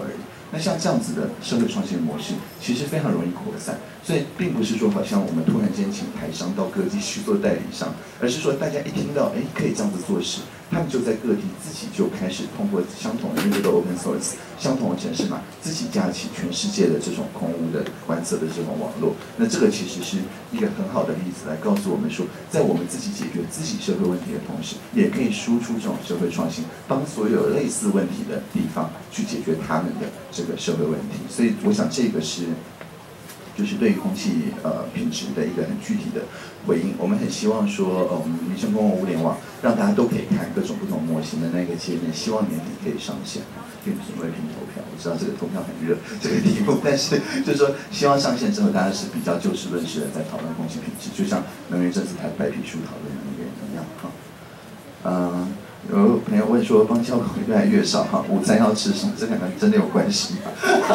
那像这样子的社会创新模式，其实非常容易扩散。所以并不是说好像我们突然间请台商到各地去做代理商，而是说大家一听到可以这样子做事，他们就在各地自己就开始通过相同的因为这个 open source 相同的程式码，自己架起全世界的这种空污的观测的这种网络。那这个其实是一个很好的例子，来告诉我们说，在我们自己解决自己社会问题的同时，也可以输出这种社会创新，帮所有类似问题的地方去解决他们的这个社会问题。所以我想这个是。就是对于空气品质的一个很具体的回应，我们很希望说，我们民生公共物联网让大家都可以看各种不同模型的那个界面，希望年底可以上线，并不是因为凭投票，我知道这个投票很热这个题目，但是就是说希望上线之后，大家是比较就事论事的在讨论空气品质，就像能源政策白皮书讨论的那个人一样哈。有朋友问说，邦交口越来越少哈，午餐要吃什么？这可能真的有关系吗？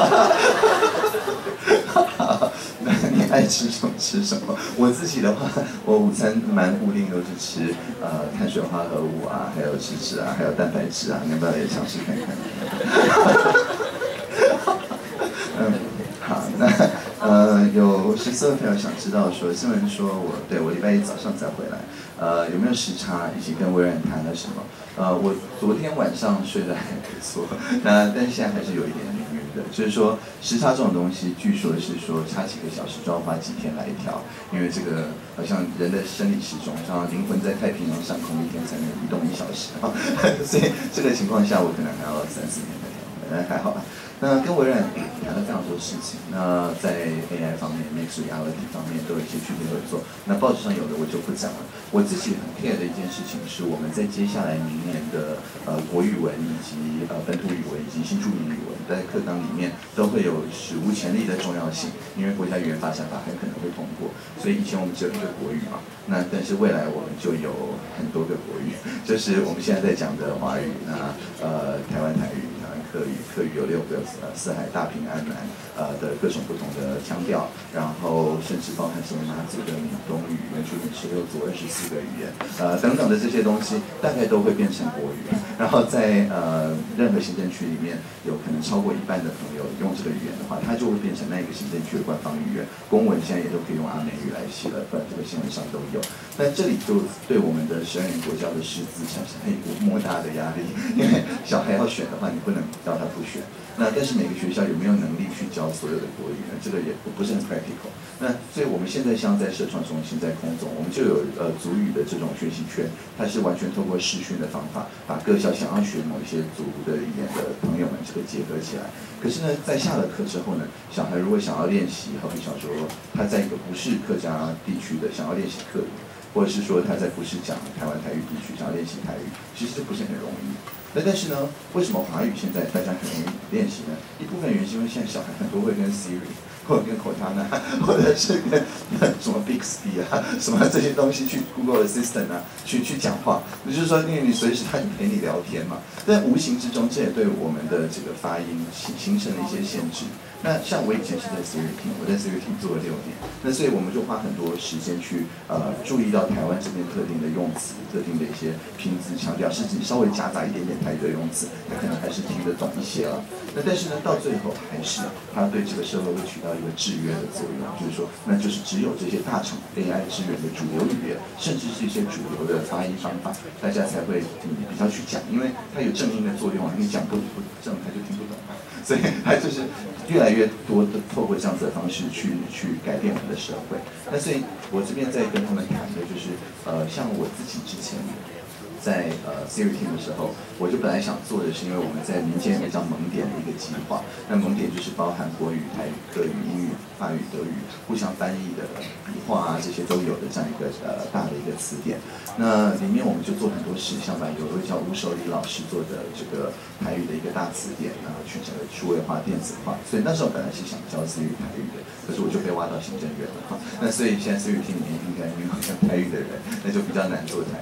那你爱吃什么吃什么？我自己的话，我午餐蛮固定，都是吃碳水化合物啊，还有脂质啊，还有蛋白质啊，你要不要也尝试看看？好，那有14位朋友想知道说，新闻说我礼拜一早上才回来，有没有时差，以及跟微软谈了什么？我昨天晚上睡得还不错，但是现在还是有一点晕的，就是说时差这种东西，据说是说差几个小时就要花几天来调，因为这个好像人的生理时钟，像灵魂在太平洋上空一天才能移动1小时，所以这个情况下我可能还要3-4年才调，但还好吧。那跟微软谈了非常多事情，那在 AI 方面、Mixed Reality 方面都有一些具体合作。那报纸上有的我就不讲了。我自己很 care 的一件事情是，我们在接下来明年的国语文以及本土语文以及新著名语文，在课纲里面都会有史无前例的重要性，因为国家语言发展法很可能会通过。所以以前我们只有一个国语嘛，那但是未来我们就有很多个国语，就是我们现在在讲的华语，那台湾台语。客语有6个，四海大平安南，的各种不同的腔调，然后甚至包含什么马祖的闽东语、原住民16族24个语言，等等的这些东西，大概都会变成国语。然后在任何行政区里面，有可能超过1半的朋友用这个语言的话，它就会变成那个行政区的官方语言。公文现在也都可以用阿美语来写了，这个新闻上都有。但这里就对我们的12年国教的师资产生一股莫大的压力，因为小孩要选的话，你不能叫他不选。那但是每个学校有没有能力去教所有的国语呢？这个也不是很 practical。那所以我们现在像在社创中心、在空总，我们就有族语的这种学习圈，它是完全透过视讯的方法，把各校想要学某一些族的语言的朋友们这个结合起来。可是呢，在下了课之后呢，小孩如果想要练习，好比想说他在一个不是客家地区的想要练习客语，或者是说他在不是讲台湾台语地区想要练习台语，其实这不是很容易。那但是呢，为什么华语现在大家很容易练习呢？一部分原因是因为现在小孩很多会跟 Siri 或者跟 Cortana 或者是跟什么 Bixby 啊，什么这些东西去 Google Assistant 啊，去讲话。也就是说，因为你随时他就陪你聊天嘛，但无形之中这也对我们的这个发音形成了一些限制。那像我以前是在 Siri Team， 我在 Siri Team 做了6年，那所以我们就花很多时间去注意到台湾这边特定的用词、特定的一些拼字强调，甚至稍微夹杂一点点台语的用词，他可能还是听得懂一些了。那但是呢，到最后还是它对这个社会会起到一个制约的作用，就是说，那就是只有这些大厂 AI 支援的主流语言，甚至是一些主流的发音方法，大家才会比较去讲，因为它有正音的作用啊，你讲不正，他就听不懂。所以它就是越来越多的透过这样子的方式去改变我们的社会。那所以我这边在跟他们谈的就是，像我自己之前在Siri Team 的时候，我就本来想做的是，因为我们在民间有一个叫蒙点的一个计划，那蒙点就是包含国语、台语、客语、英语、法语、德语互相翻译的笔画啊，这些都有的这样一个大的一个词典。那里面我们就做很多事，像有一位叫吴守礼老师做的这个台语的一个大词典，然后去整个数位化、电子化。所以那时候本来是想教Siri台语的，可是我就被挖到行政院了。那所以现在Siri Team里面应该没有讲台语的人，那就比较难做台语。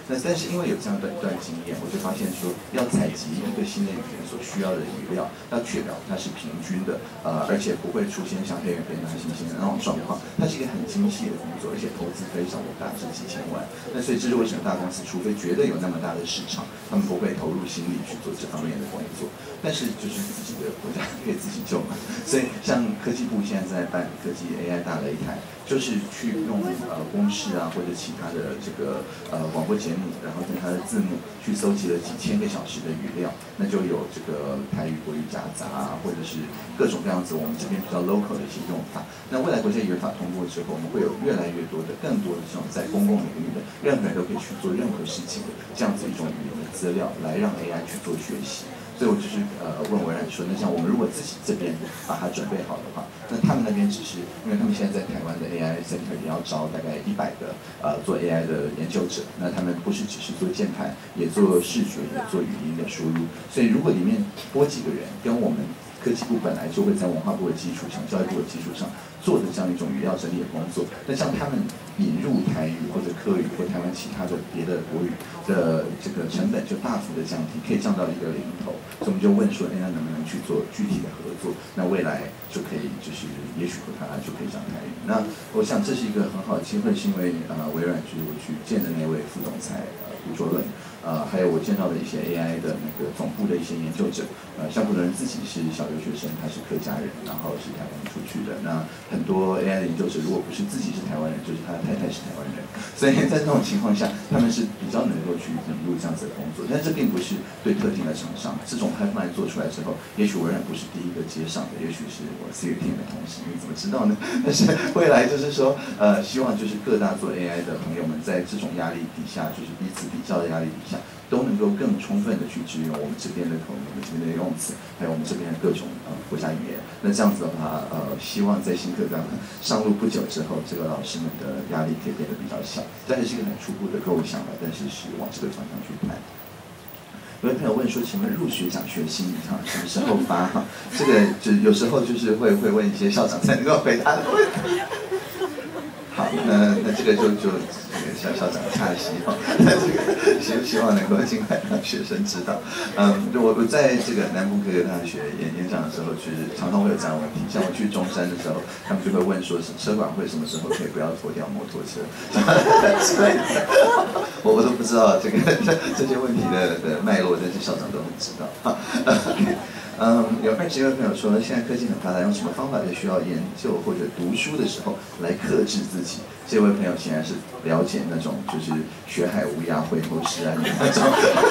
但是因为有这样的一段经验，我就发现说，要采集一个新的语言所需要的语料，要确保它是平均的，而且不会出现像黑人变大猩猩的那种状况。它是一个很精细的工作，而且投资非常的大，是几千万。那所以这是为什么大公司除非觉得有那么大的市场，他们不会投入心力去做这方面的工作。但是就是自己的国家可以自己救嘛，所以像科技部现在在办科技 AI 大擂台，就是去用公式啊或者其他的这个广播节目，然后跟它的字幕去搜集了几千个小时的语料，那就有这个台语、国语夹杂啊，或者是各种各样子我们这边比较 local 的一些用法。那未来国家语言法通过之后，我们会有越来越多的、更多的这种在公共领域的任何人都可以去做任何事情的这样子一种语言的资料，来让 AI 去做学习。所以我就是问微软说，那像我们如果自己这边把它准备好的话，那他们那边只是因为他们现在在台湾的 AI Center 也要招大概100个做 AI 的研究者，那他们不是只是做键盘，也做视觉，也做语音的输入。所以如果里面多几个人跟我们科技部本来就会在文化部的基础上、教育部的基础上做的这样一种语料整理的工作，那像他们引入台语或者客语或台湾其他的别的国语的这个成本就大幅的降低，可以降到一个零头。所以我们就问说，那能不能去做具体的合作？那未来就可以就是也许和他就可以讲台语。那我想这是一个很好的机会，是因为微软就是我去见的那位副总裁胡卓伦。还有我见到的一些 AI 的那个总部的一些研究者，像胡卓伦自己是小留学生，他是客家人，然后是台湾出去的。那很多 AI 的研究者，如果不是自己是台湾人，就是他的太太是台湾人，所以在这种情况下，他们是比较能够去引入这样子的工作。但这并不是对特定的厂商，这种 pipeline 做出来之后，也许微软不是第一个接上的，也许是我 Siri Team 的同事，你怎么知道呢？但是未来就是说，希望就是各大做 AI 的朋友们在这种压力底下，就是彼此比较的压力底下，都能够更充分的去支援我们这边的口音、我们这边的用词，还有我们这边的各种国家语言。那这样子的话，希望在新课纲上路不久之后，这个老师们的压力可以变得比较小。这还是一个很初步的构想了，但是是往这个方向去看。有位朋友问说，请问入学奖学金什么时候发？这个就有时候就是会问一些校长才能够回答的问题。好，那这个就这个校长岔气哈，那这个希望能够尽快让学生知道。我在这个南部科学大学演讲的时候，就是常常会有这样的问题。像我去中山的时候，他们就会问说，车管会什么时候可以不要脱掉摩托车之类的。我都不知道这些问题的脉络，但是校长都很知道。有20位朋友说，现在科技很发达，用什么方法在需要研究或者读书的时候来克制自己？这位朋友显然是了解那种就是学海无涯回头是岸的那种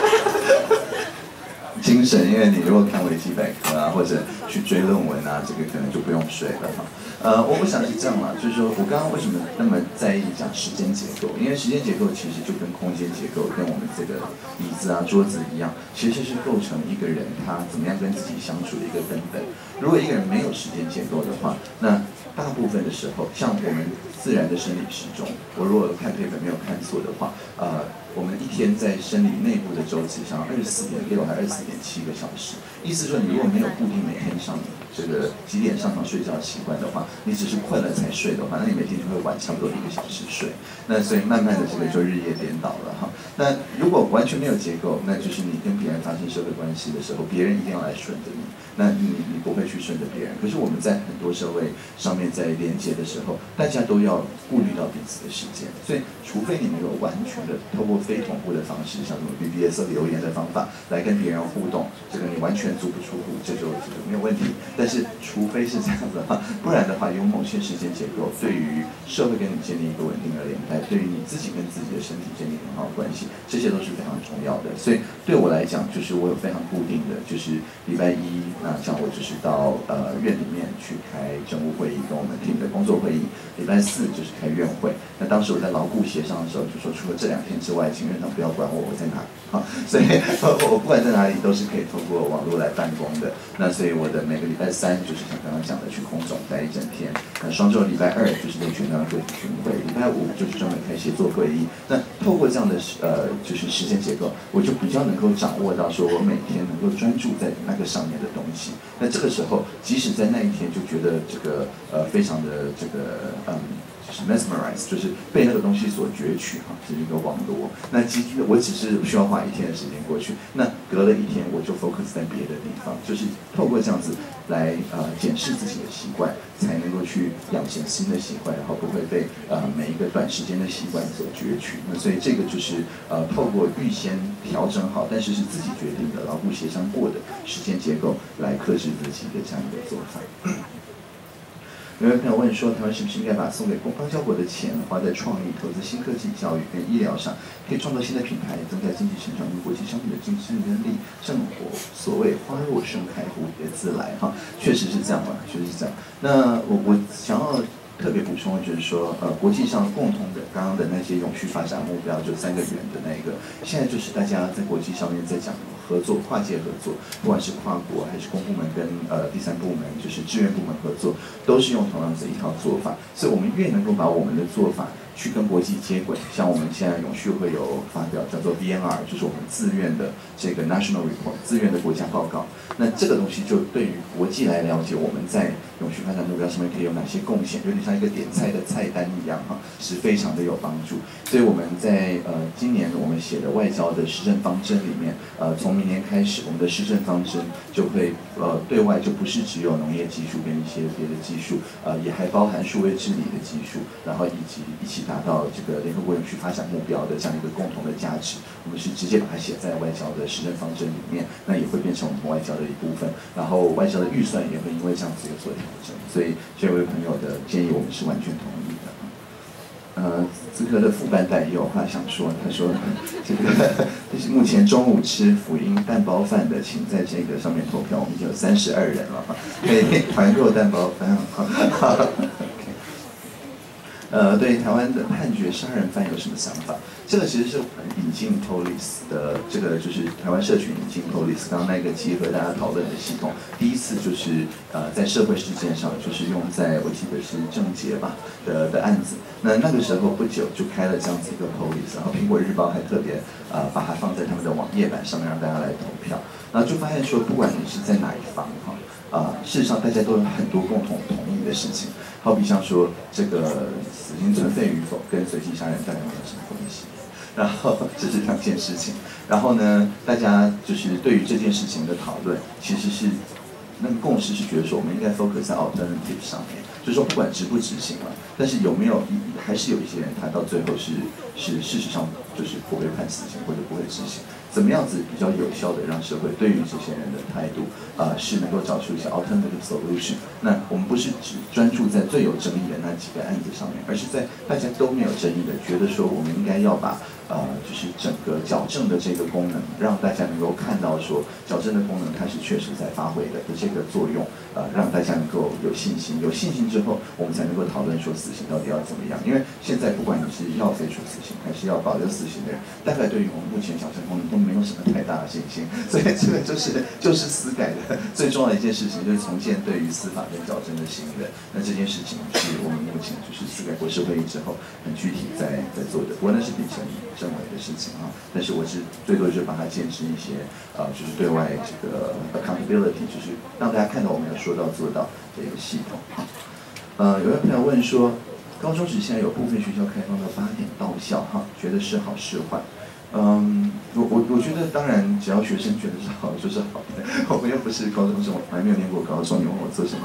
精神，因为你如果看维基百科啊，或者去追论文啊，这个可能就不用睡了哈。我想是这样啦，就是说我刚刚为什么那么在意讲时间结构？因为时间结构其实就跟空间结构、跟我们这个椅子啊、桌子一样，其实是构成一个人他怎么样跟自己相处的一个根本。如果一个人没有时间结构的话，那大部分的时候，像我们自然的生理时钟，我如果看paper没有看错的话，我们一天在生理内部的周期上24.6还24.7个小时。意思说，你如果没有固定每天上这个几点上床睡觉的习惯的话，你只是困了才睡的话，那你每天就会晚差不多1个小时睡。那所以慢慢的这个就日夜颠倒了哈。那如果完全没有结构，那就是你跟别人发生社会关系的时候，别人一定要来顺着你，那你不会去顺着别人。可是我们在很多社会上面在连接的时候，大家都要顾虑到彼此的时间，所以除非你能够完全的透过非同步的方式，像什么 BBS 留言的方法来跟别人互动，这个你完全足不出户，这就没有问题。但是除非是这样子的话，不然的话，有某些时间结构，对于社会跟你建立一个稳定的连带，对于你自己跟自己的身体建立很好的关系，这些都是非常重要的。所以对我来讲，就是我有非常固定的，就是礼拜一，那像我就是到院里面去开政务会议，跟我们 team 的工作会议。礼拜4就是开院会。那当时我在牢固协商的时候，就说除了这2天之外，请院长不要管我在哪。好，所以我不管在哪里都是可以透过网络来办公的。那所以我的每个礼拜3就是像刚刚讲的去空总待1整天。那双周礼拜2就是内群当个体群会，礼拜5就是专门开协作会议。那透过这样的就是时间结构，我就比较能够掌握到说我每天能够专注在那个上面的东西。那这个时候，即使在那一天就觉得这个非常的这个就是 mesmerize， 就是被那个东西所攫取哈，是一个网罗。那我只是需要花1天的时间过去，那隔了1天我就 focus 在别的地方，就是透过这样子来检视自己的习惯，才能够去养成新的习惯，然后不会被每一个短时间的习惯所攫取。那所以这个就是透过预先调整好，但是是自己决定的、牢固协商过的时间结构来克制自己的这样一个做法。有位朋友问说，台湾是不是应该把送给邦交国的钱花在创意、投资新科技、教育跟医疗上，可以创造新的品牌，增加经济成长与国际商品的竞争力？正火所谓花若盛开，蝴蝶自来哈，确实是这样嘛，确实是这样。那我想要特别补充的就是说，国际上共同的刚刚的那些永续发展目标，就3个圆的那个，现在就是大家在国际上面在讲合作，跨界合作，不管是跨国还是公部门跟第3部门，就是志愿部门合作，都是用同样的一套做法。所以我们越能够把我们的做法去跟国际接轨，像我们现在永续会有发表叫做 VNR， 就是我们自愿的这个 National Report， 自愿的国家报告。那这个东西就对于国际来了解我们在永续发展目标上面可以有哪些贡献，有点像一个点菜的菜单一样哈，是非常的有帮助。所以我们在今年我们写的外交的施政方针里面，从明年开始，我们的施政方针就会对外就不是只有农业技术跟一些别的技术，也还包含数位治理的技术，然后以及一起达到这个联合国永续发展目标的这样一个共同的价值。我们是直接把它写在外交的施政方针里面，那也会变成我们外交的一部分。然后外交的预算也会因为这样子有所调整。所以这位朋友的建议我们是完全同意的。资科的副班代也有话想说，他说这个就是目前中午吃福音蛋包饭的，请在这个上面投票，我们已经有32人了，可以团购蛋包饭。对台湾的判决杀人犯有什么想法？这个其实是引进 Police 的，这个就是台湾社群引进 Police， 刚刚那个集合大家讨论的系统，第一次就是在社会事件上，就是用在我记得是郑捷吧的案子。那个时候不久就开了这样子一个 Police， 然后苹果日报还特别把它放在他们的网页版上面让大家来投票，然后就发现说，不管你是在哪一方事实上大家都有很多共同同意的事情。好比像说这个死刑存废与否跟随机杀人到底有什么关系？然后这是2件事情。然后呢，大家就是对于这件事情的讨论，其实是那个共识是觉得说，我们应该 focus 在 alternative 上面，就是说不管执不执行了，但是有没有还是有一些人他到最后是事实上就是不会判死刑或者不会执行。怎么样子比较有效的让社会对于这些人的态度是能够找出一些 alternative solution？ 那我们不是只专注在最有争议的那几个案子上面，而是在大家都没有争议的，觉得说我们应该要把就是整个矫正的这个功能，让大家能够看到说矫正的功能它是确实在发挥的这个作用，让大家能够有信心。有信心之后，我们才能够讨论说死刑到底要怎么样。因为现在不管你是要废除死刑还是要保留死刑的人，大概对于我们目前矫正功能都没有什么太大的信心。所以这个就是司改的最重要的一件事情，就是重建对于司法跟矫正的信任。那这件事情是我们目前就是司改国是会议之后很具体在做的，不过那是秉承政委的事情但是我是最多就是帮他建制一些就是对外这个 accountability， 就是让大家看到我们有说到做到的一个系统有位朋友问说，高中时现在有部分学校开放到8点到校觉得是好是坏？我觉得当然，只要学生觉得是好就是好的。我们又不是高中生，我还没有念过高中，你问我做什么？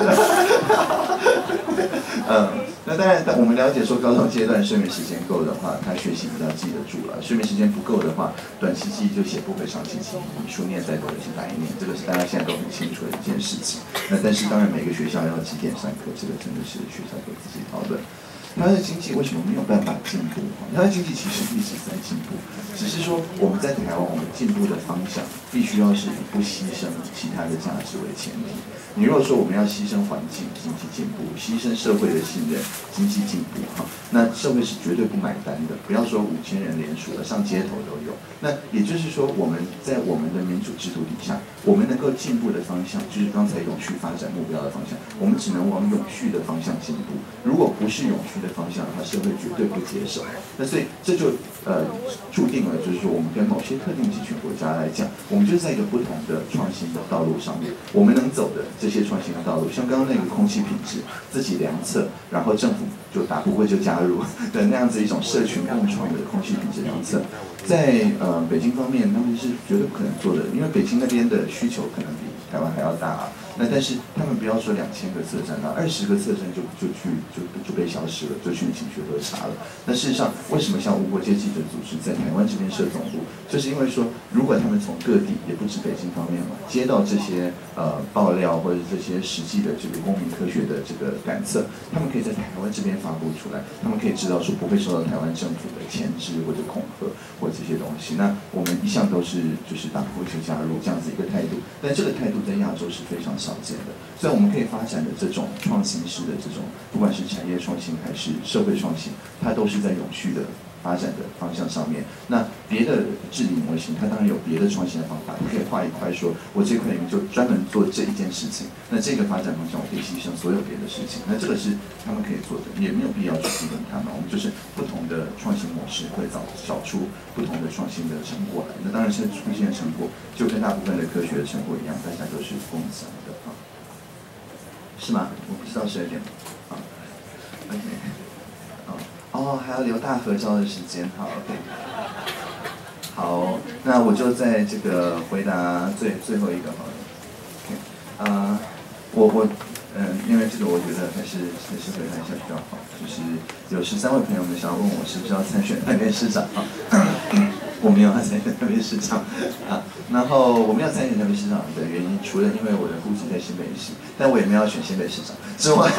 那当然，我们了解说高中阶段睡眠时间够的话，他学习比较记得住了；睡眠时间不够的话，短期记忆就写不回，长期记忆书念再多也是白念，这个是大家现在都很清楚的一件事情。但是当然每个学校要几点上课，这个真的是学校都自己讨论。台湾的经济为什么没有办法进步？台湾经济其实一直在进步，只是说我们在台湾，我们进步的方向必须要是以不牺牲其他的价值为前提。你如果说我们要牺牲环境，经济进步；牺牲社会的信任，经济进步那社会是绝对不买单的。不要说5000人联署了，上街头都有。那也就是说，我们在我们的民主制度底下，我们能够进步的方向，就是刚才永续发展目标的方向，我们只能往永续的方向进步。如果不是永续的方向的话，社会绝对不接受。那所以这就注定了的，就是说我们跟某些特定集群国家来讲，我们就是在一个不同的创新的道路上面，我们能走的这些创新的道路，像刚刚那个空气品质自己量测，然后政府就打不过就加入的那样子一种社群共创的空气品质量测，在北京方面他们是绝对不可能做的，因为北京那边的需求可能比台湾还要大啊。那但是他们不要说2000个测站了，20个测站就被消失了，就去请去喝茶了。那事实上，为什么像无国界记者组织在台湾这边设总部，就是因为说，如果他们从各地，也不止北京方面嘛，接到这些爆料或者这些实际的这个公民科学的这个感测，他们可以在台湾这边发布出来，他们可以知道说不会受到台湾政府的牵制或者恐吓或这些东西。那我们一向都是就是打破就加入这样子一个态度，但这个态度在亚洲是非常少见的。所以我们可以发展的这种创新式的这种，不管是产业创新还是社会创新，它都是在永续的发展的方向上面。那别的治理模型，它当然有别的创新的方法，你可以画一块说，我这块里面就专门做这一件事情，那这个发展方向我可以牺牲所有别的事情，那这个是他们可以做的，也没有必要去批评他们。我们就是不同的创新模式会找出不同的创新的成果来。那当然是创新的成果，就跟大部分的科学的成果一样，大家都是共享的啊。是吗？我不知道12点。啊 ，OK。还要留大合照的时间，好 ，OK。好，那我就在这个回答最后一个好了。OK。因为这个我觉得还是回答一下比较好。就是有13位朋友们想要问我是不是要参选台北市长啊？我没有要参选台北市长啊。然后我没有参选台北市长的原因，除了因为我的户籍在新北市，但我也没有要选新北市长之外，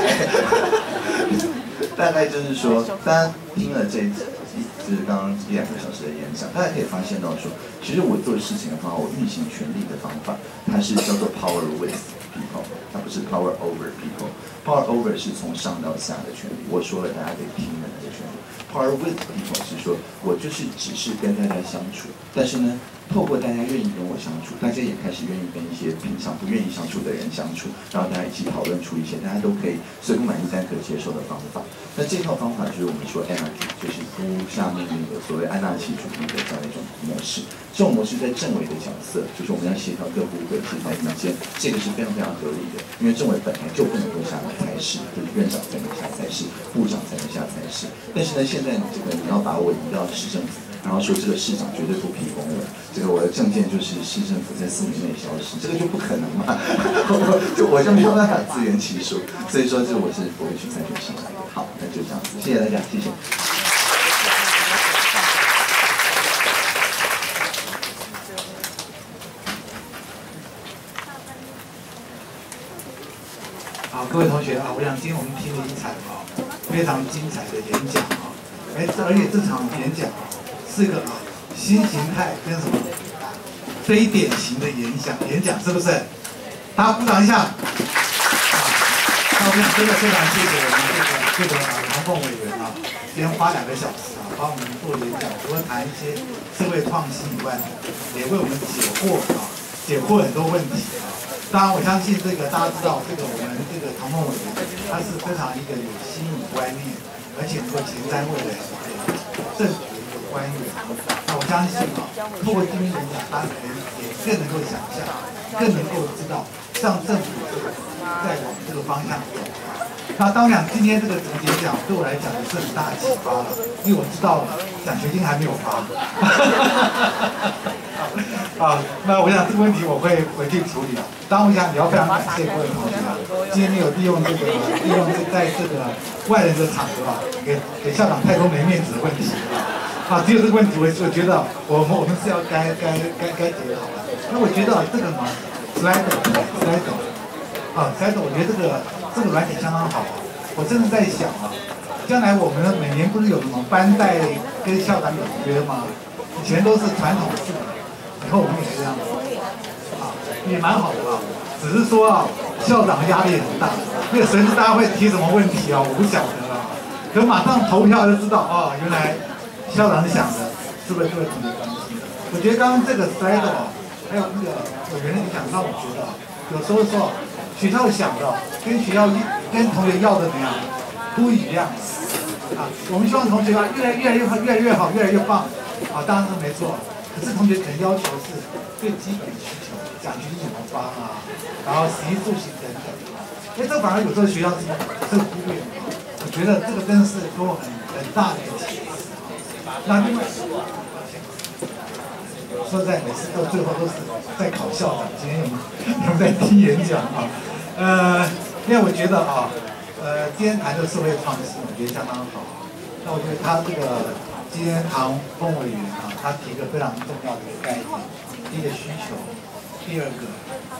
大概就是说，大家听了就是刚刚1-2个小时的演讲，大家可以发现到说，其实我做事情的方法，我运行权力的方法，它是叫做 power with people， 它不是 power over people。power over 是从上到下的权利，我说了大家得听的那个权利。power with people 是说我就是只是跟大家相处，但是呢，透过大家愿意跟我相处，大家也开始愿意跟一些平常不愿意相处的人相处，然后大家一起讨论出一些大家都可以虽不满意但可接受的方法。那这套方法就是我们说 anarchy， 就是不下命令的所谓安纳奇主义的这样一种模式。这种模式在政委的角色，就是我们要协调各部会、协调意见，这个是非常非常合理的，因为政委本来就不能够下才是，就是院长才能下才是，部长才能下才是。但是呢，现在这个你要把我移到市政府，然后说这个市长绝对不批公了，这个我的政见就是市政府在4年内消失，这个就不可能嘛，我就没有办法自圆其说，所以说这我是不会去参选市长的。好，那就这样子，谢谢大家，谢谢。 好，各位同学啊，我想今天我们听了一场非常精彩的演讲啊，而且这场演讲是个新形态跟什么非典型的演讲，是不是？大家鼓掌一下。那我们真的非常谢谢我们这个唐凤委员啊，今天花2个小时啊，帮我们做演讲，除了谈一些社会创新以外，也为我们解惑很多问题啊。当然，我相信这个大家知道，这个我们这个唐凤委员，他是非常一个有新颖观念，而且能够前瞻未来政府的一个官员。那我相信啊，透过今天演讲，大家也更能够想象，更能够知道，让政府在往这个方向走。那当然，今天这个演讲对我来讲也是很大的启发了，因为我知道奖学金还没有发。那我想这个问题我会回去处理。当然，我想也要非常感谢各位同学今天没有利用在这个外人的场合给校长太多没面子的问题只有这个问题，我觉得我们是要该解决好了。那我觉得这个Slido，我觉得这个软体相当好我真的在想将来我们每年不是有什么班代跟校长有约吗？以前都是传统式的，以后我们也这样也蛮好的只是说校长压力很大，那个谁知大家会提什么问题我不晓得可马上投票就知道原来校长想的是不是这个同学关系？我觉得刚刚这个 Slido 还有那个委员的影响，让我觉得有时候说学校想的跟同学要的怎样不一样我们希望同学越来越好，越来越棒， 当然是没错。可是同学可能要求是最基本的需求，奖学金怎么发啊，然后食衣住行等等。这反而有时候学校是忽略的。我觉得这个真的是给我很大的一个启示。那另外，说实在，每次到最后都是在考校长，今天有没有在听演讲啊？因为我觉得今天谈的社会创新，我觉得相当好。那我觉得他这个今天唐凤委员他提一个非常重要的一个概念，第一个需求，第二个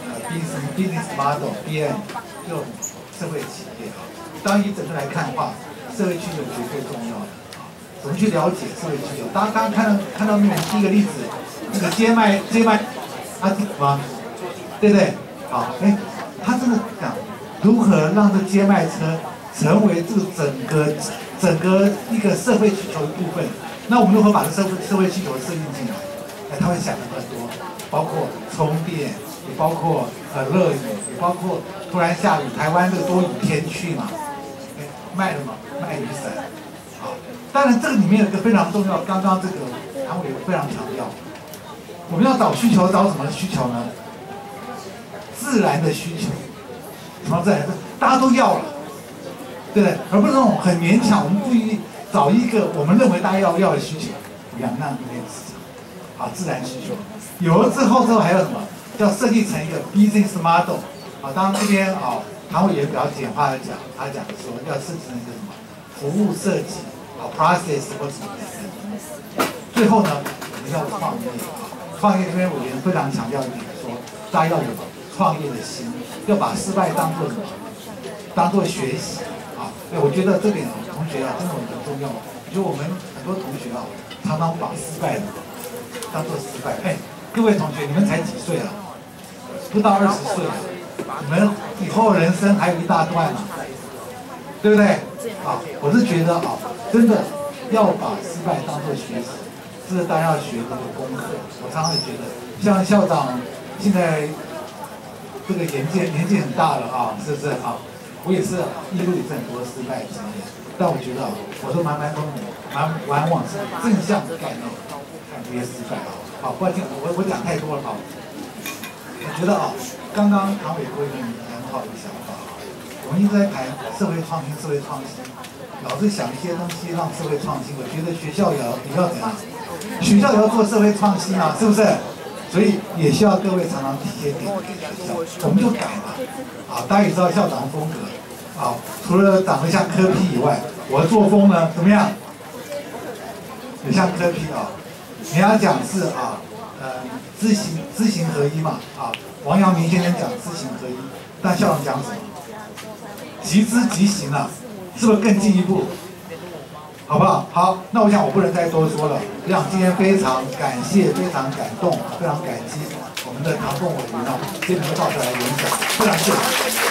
business model，BM 这种社会企业当然以整个来看的话，社会需求绝对重要的怎么去了解社会需求？大家刚刚看到那种第一个例子，那个街卖，他听吗？对不对？好，他真的讲如何让这街卖车成为这个整个一个社会需求的部分。那我们如何把这社会需求设定进来？他会想的很多，包括充电，也包括乐园，也包括突然下雨，台湾这个多雨天气嘛，卖什么？卖雨伞。好，当然这个里面有一个非常重要，刚刚这个唐委员非常强调，我们要找需求，找什么需求呢？自然的需求，什么自然？大家都要了，对不对？而不是那种很勉强，我们故意找一个我们认为大家要的需求，两难不变市场。好，自然需求有了之后还有什么？要设计成一个 business model。好，当然这边唐委员比较简化的讲，他讲说要设计成一个什么服务设计，process 或什么的。最后呢，我们要创业。创业这边委员非常强调一点说，大家要有创业的心，要把失败当作学习我觉得这点同学真的很重要。我觉得我们很多同学常常把失败当作失败。各位同学，你们才几岁啊？不到20岁啊！你们以后人生还有一大段对不对？我是觉得真的要把失败当作学习。这是大家要学的一个功课。我常常也觉得，像校长现在这个年纪很大了是不是我也是一路也是很多失败经验，但我觉得我都蛮往是正向的概念看这些失败不然我讲太多了我觉得刚刚唐委员有一个很好的想法我们一直在谈社会创新，老是想一些东西让社会创新，我觉得学校也要怎样？学校也要做社会创新是不是？所以也需要各位常常提些点给学校，我们就改嘛。大家也知道校长风格除了长得像柯 P 以外，我的作风呢怎么样？也像柯 P 你要讲是知行合一嘛王阳明先生讲知行合一，但校长讲什么？即知即行是不是更进一步？好不好？好，那我想我不能再多说了。我想今天非常感谢，非常感动，非常感激我们的唐凤委员今天能够到这来演讲，非常谢谢。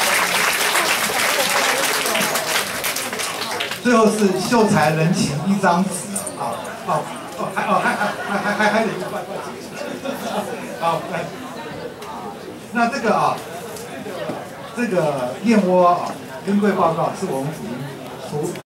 最后是秀才人情一张纸还得一块那这个燕窝跟贵报告是我们府出。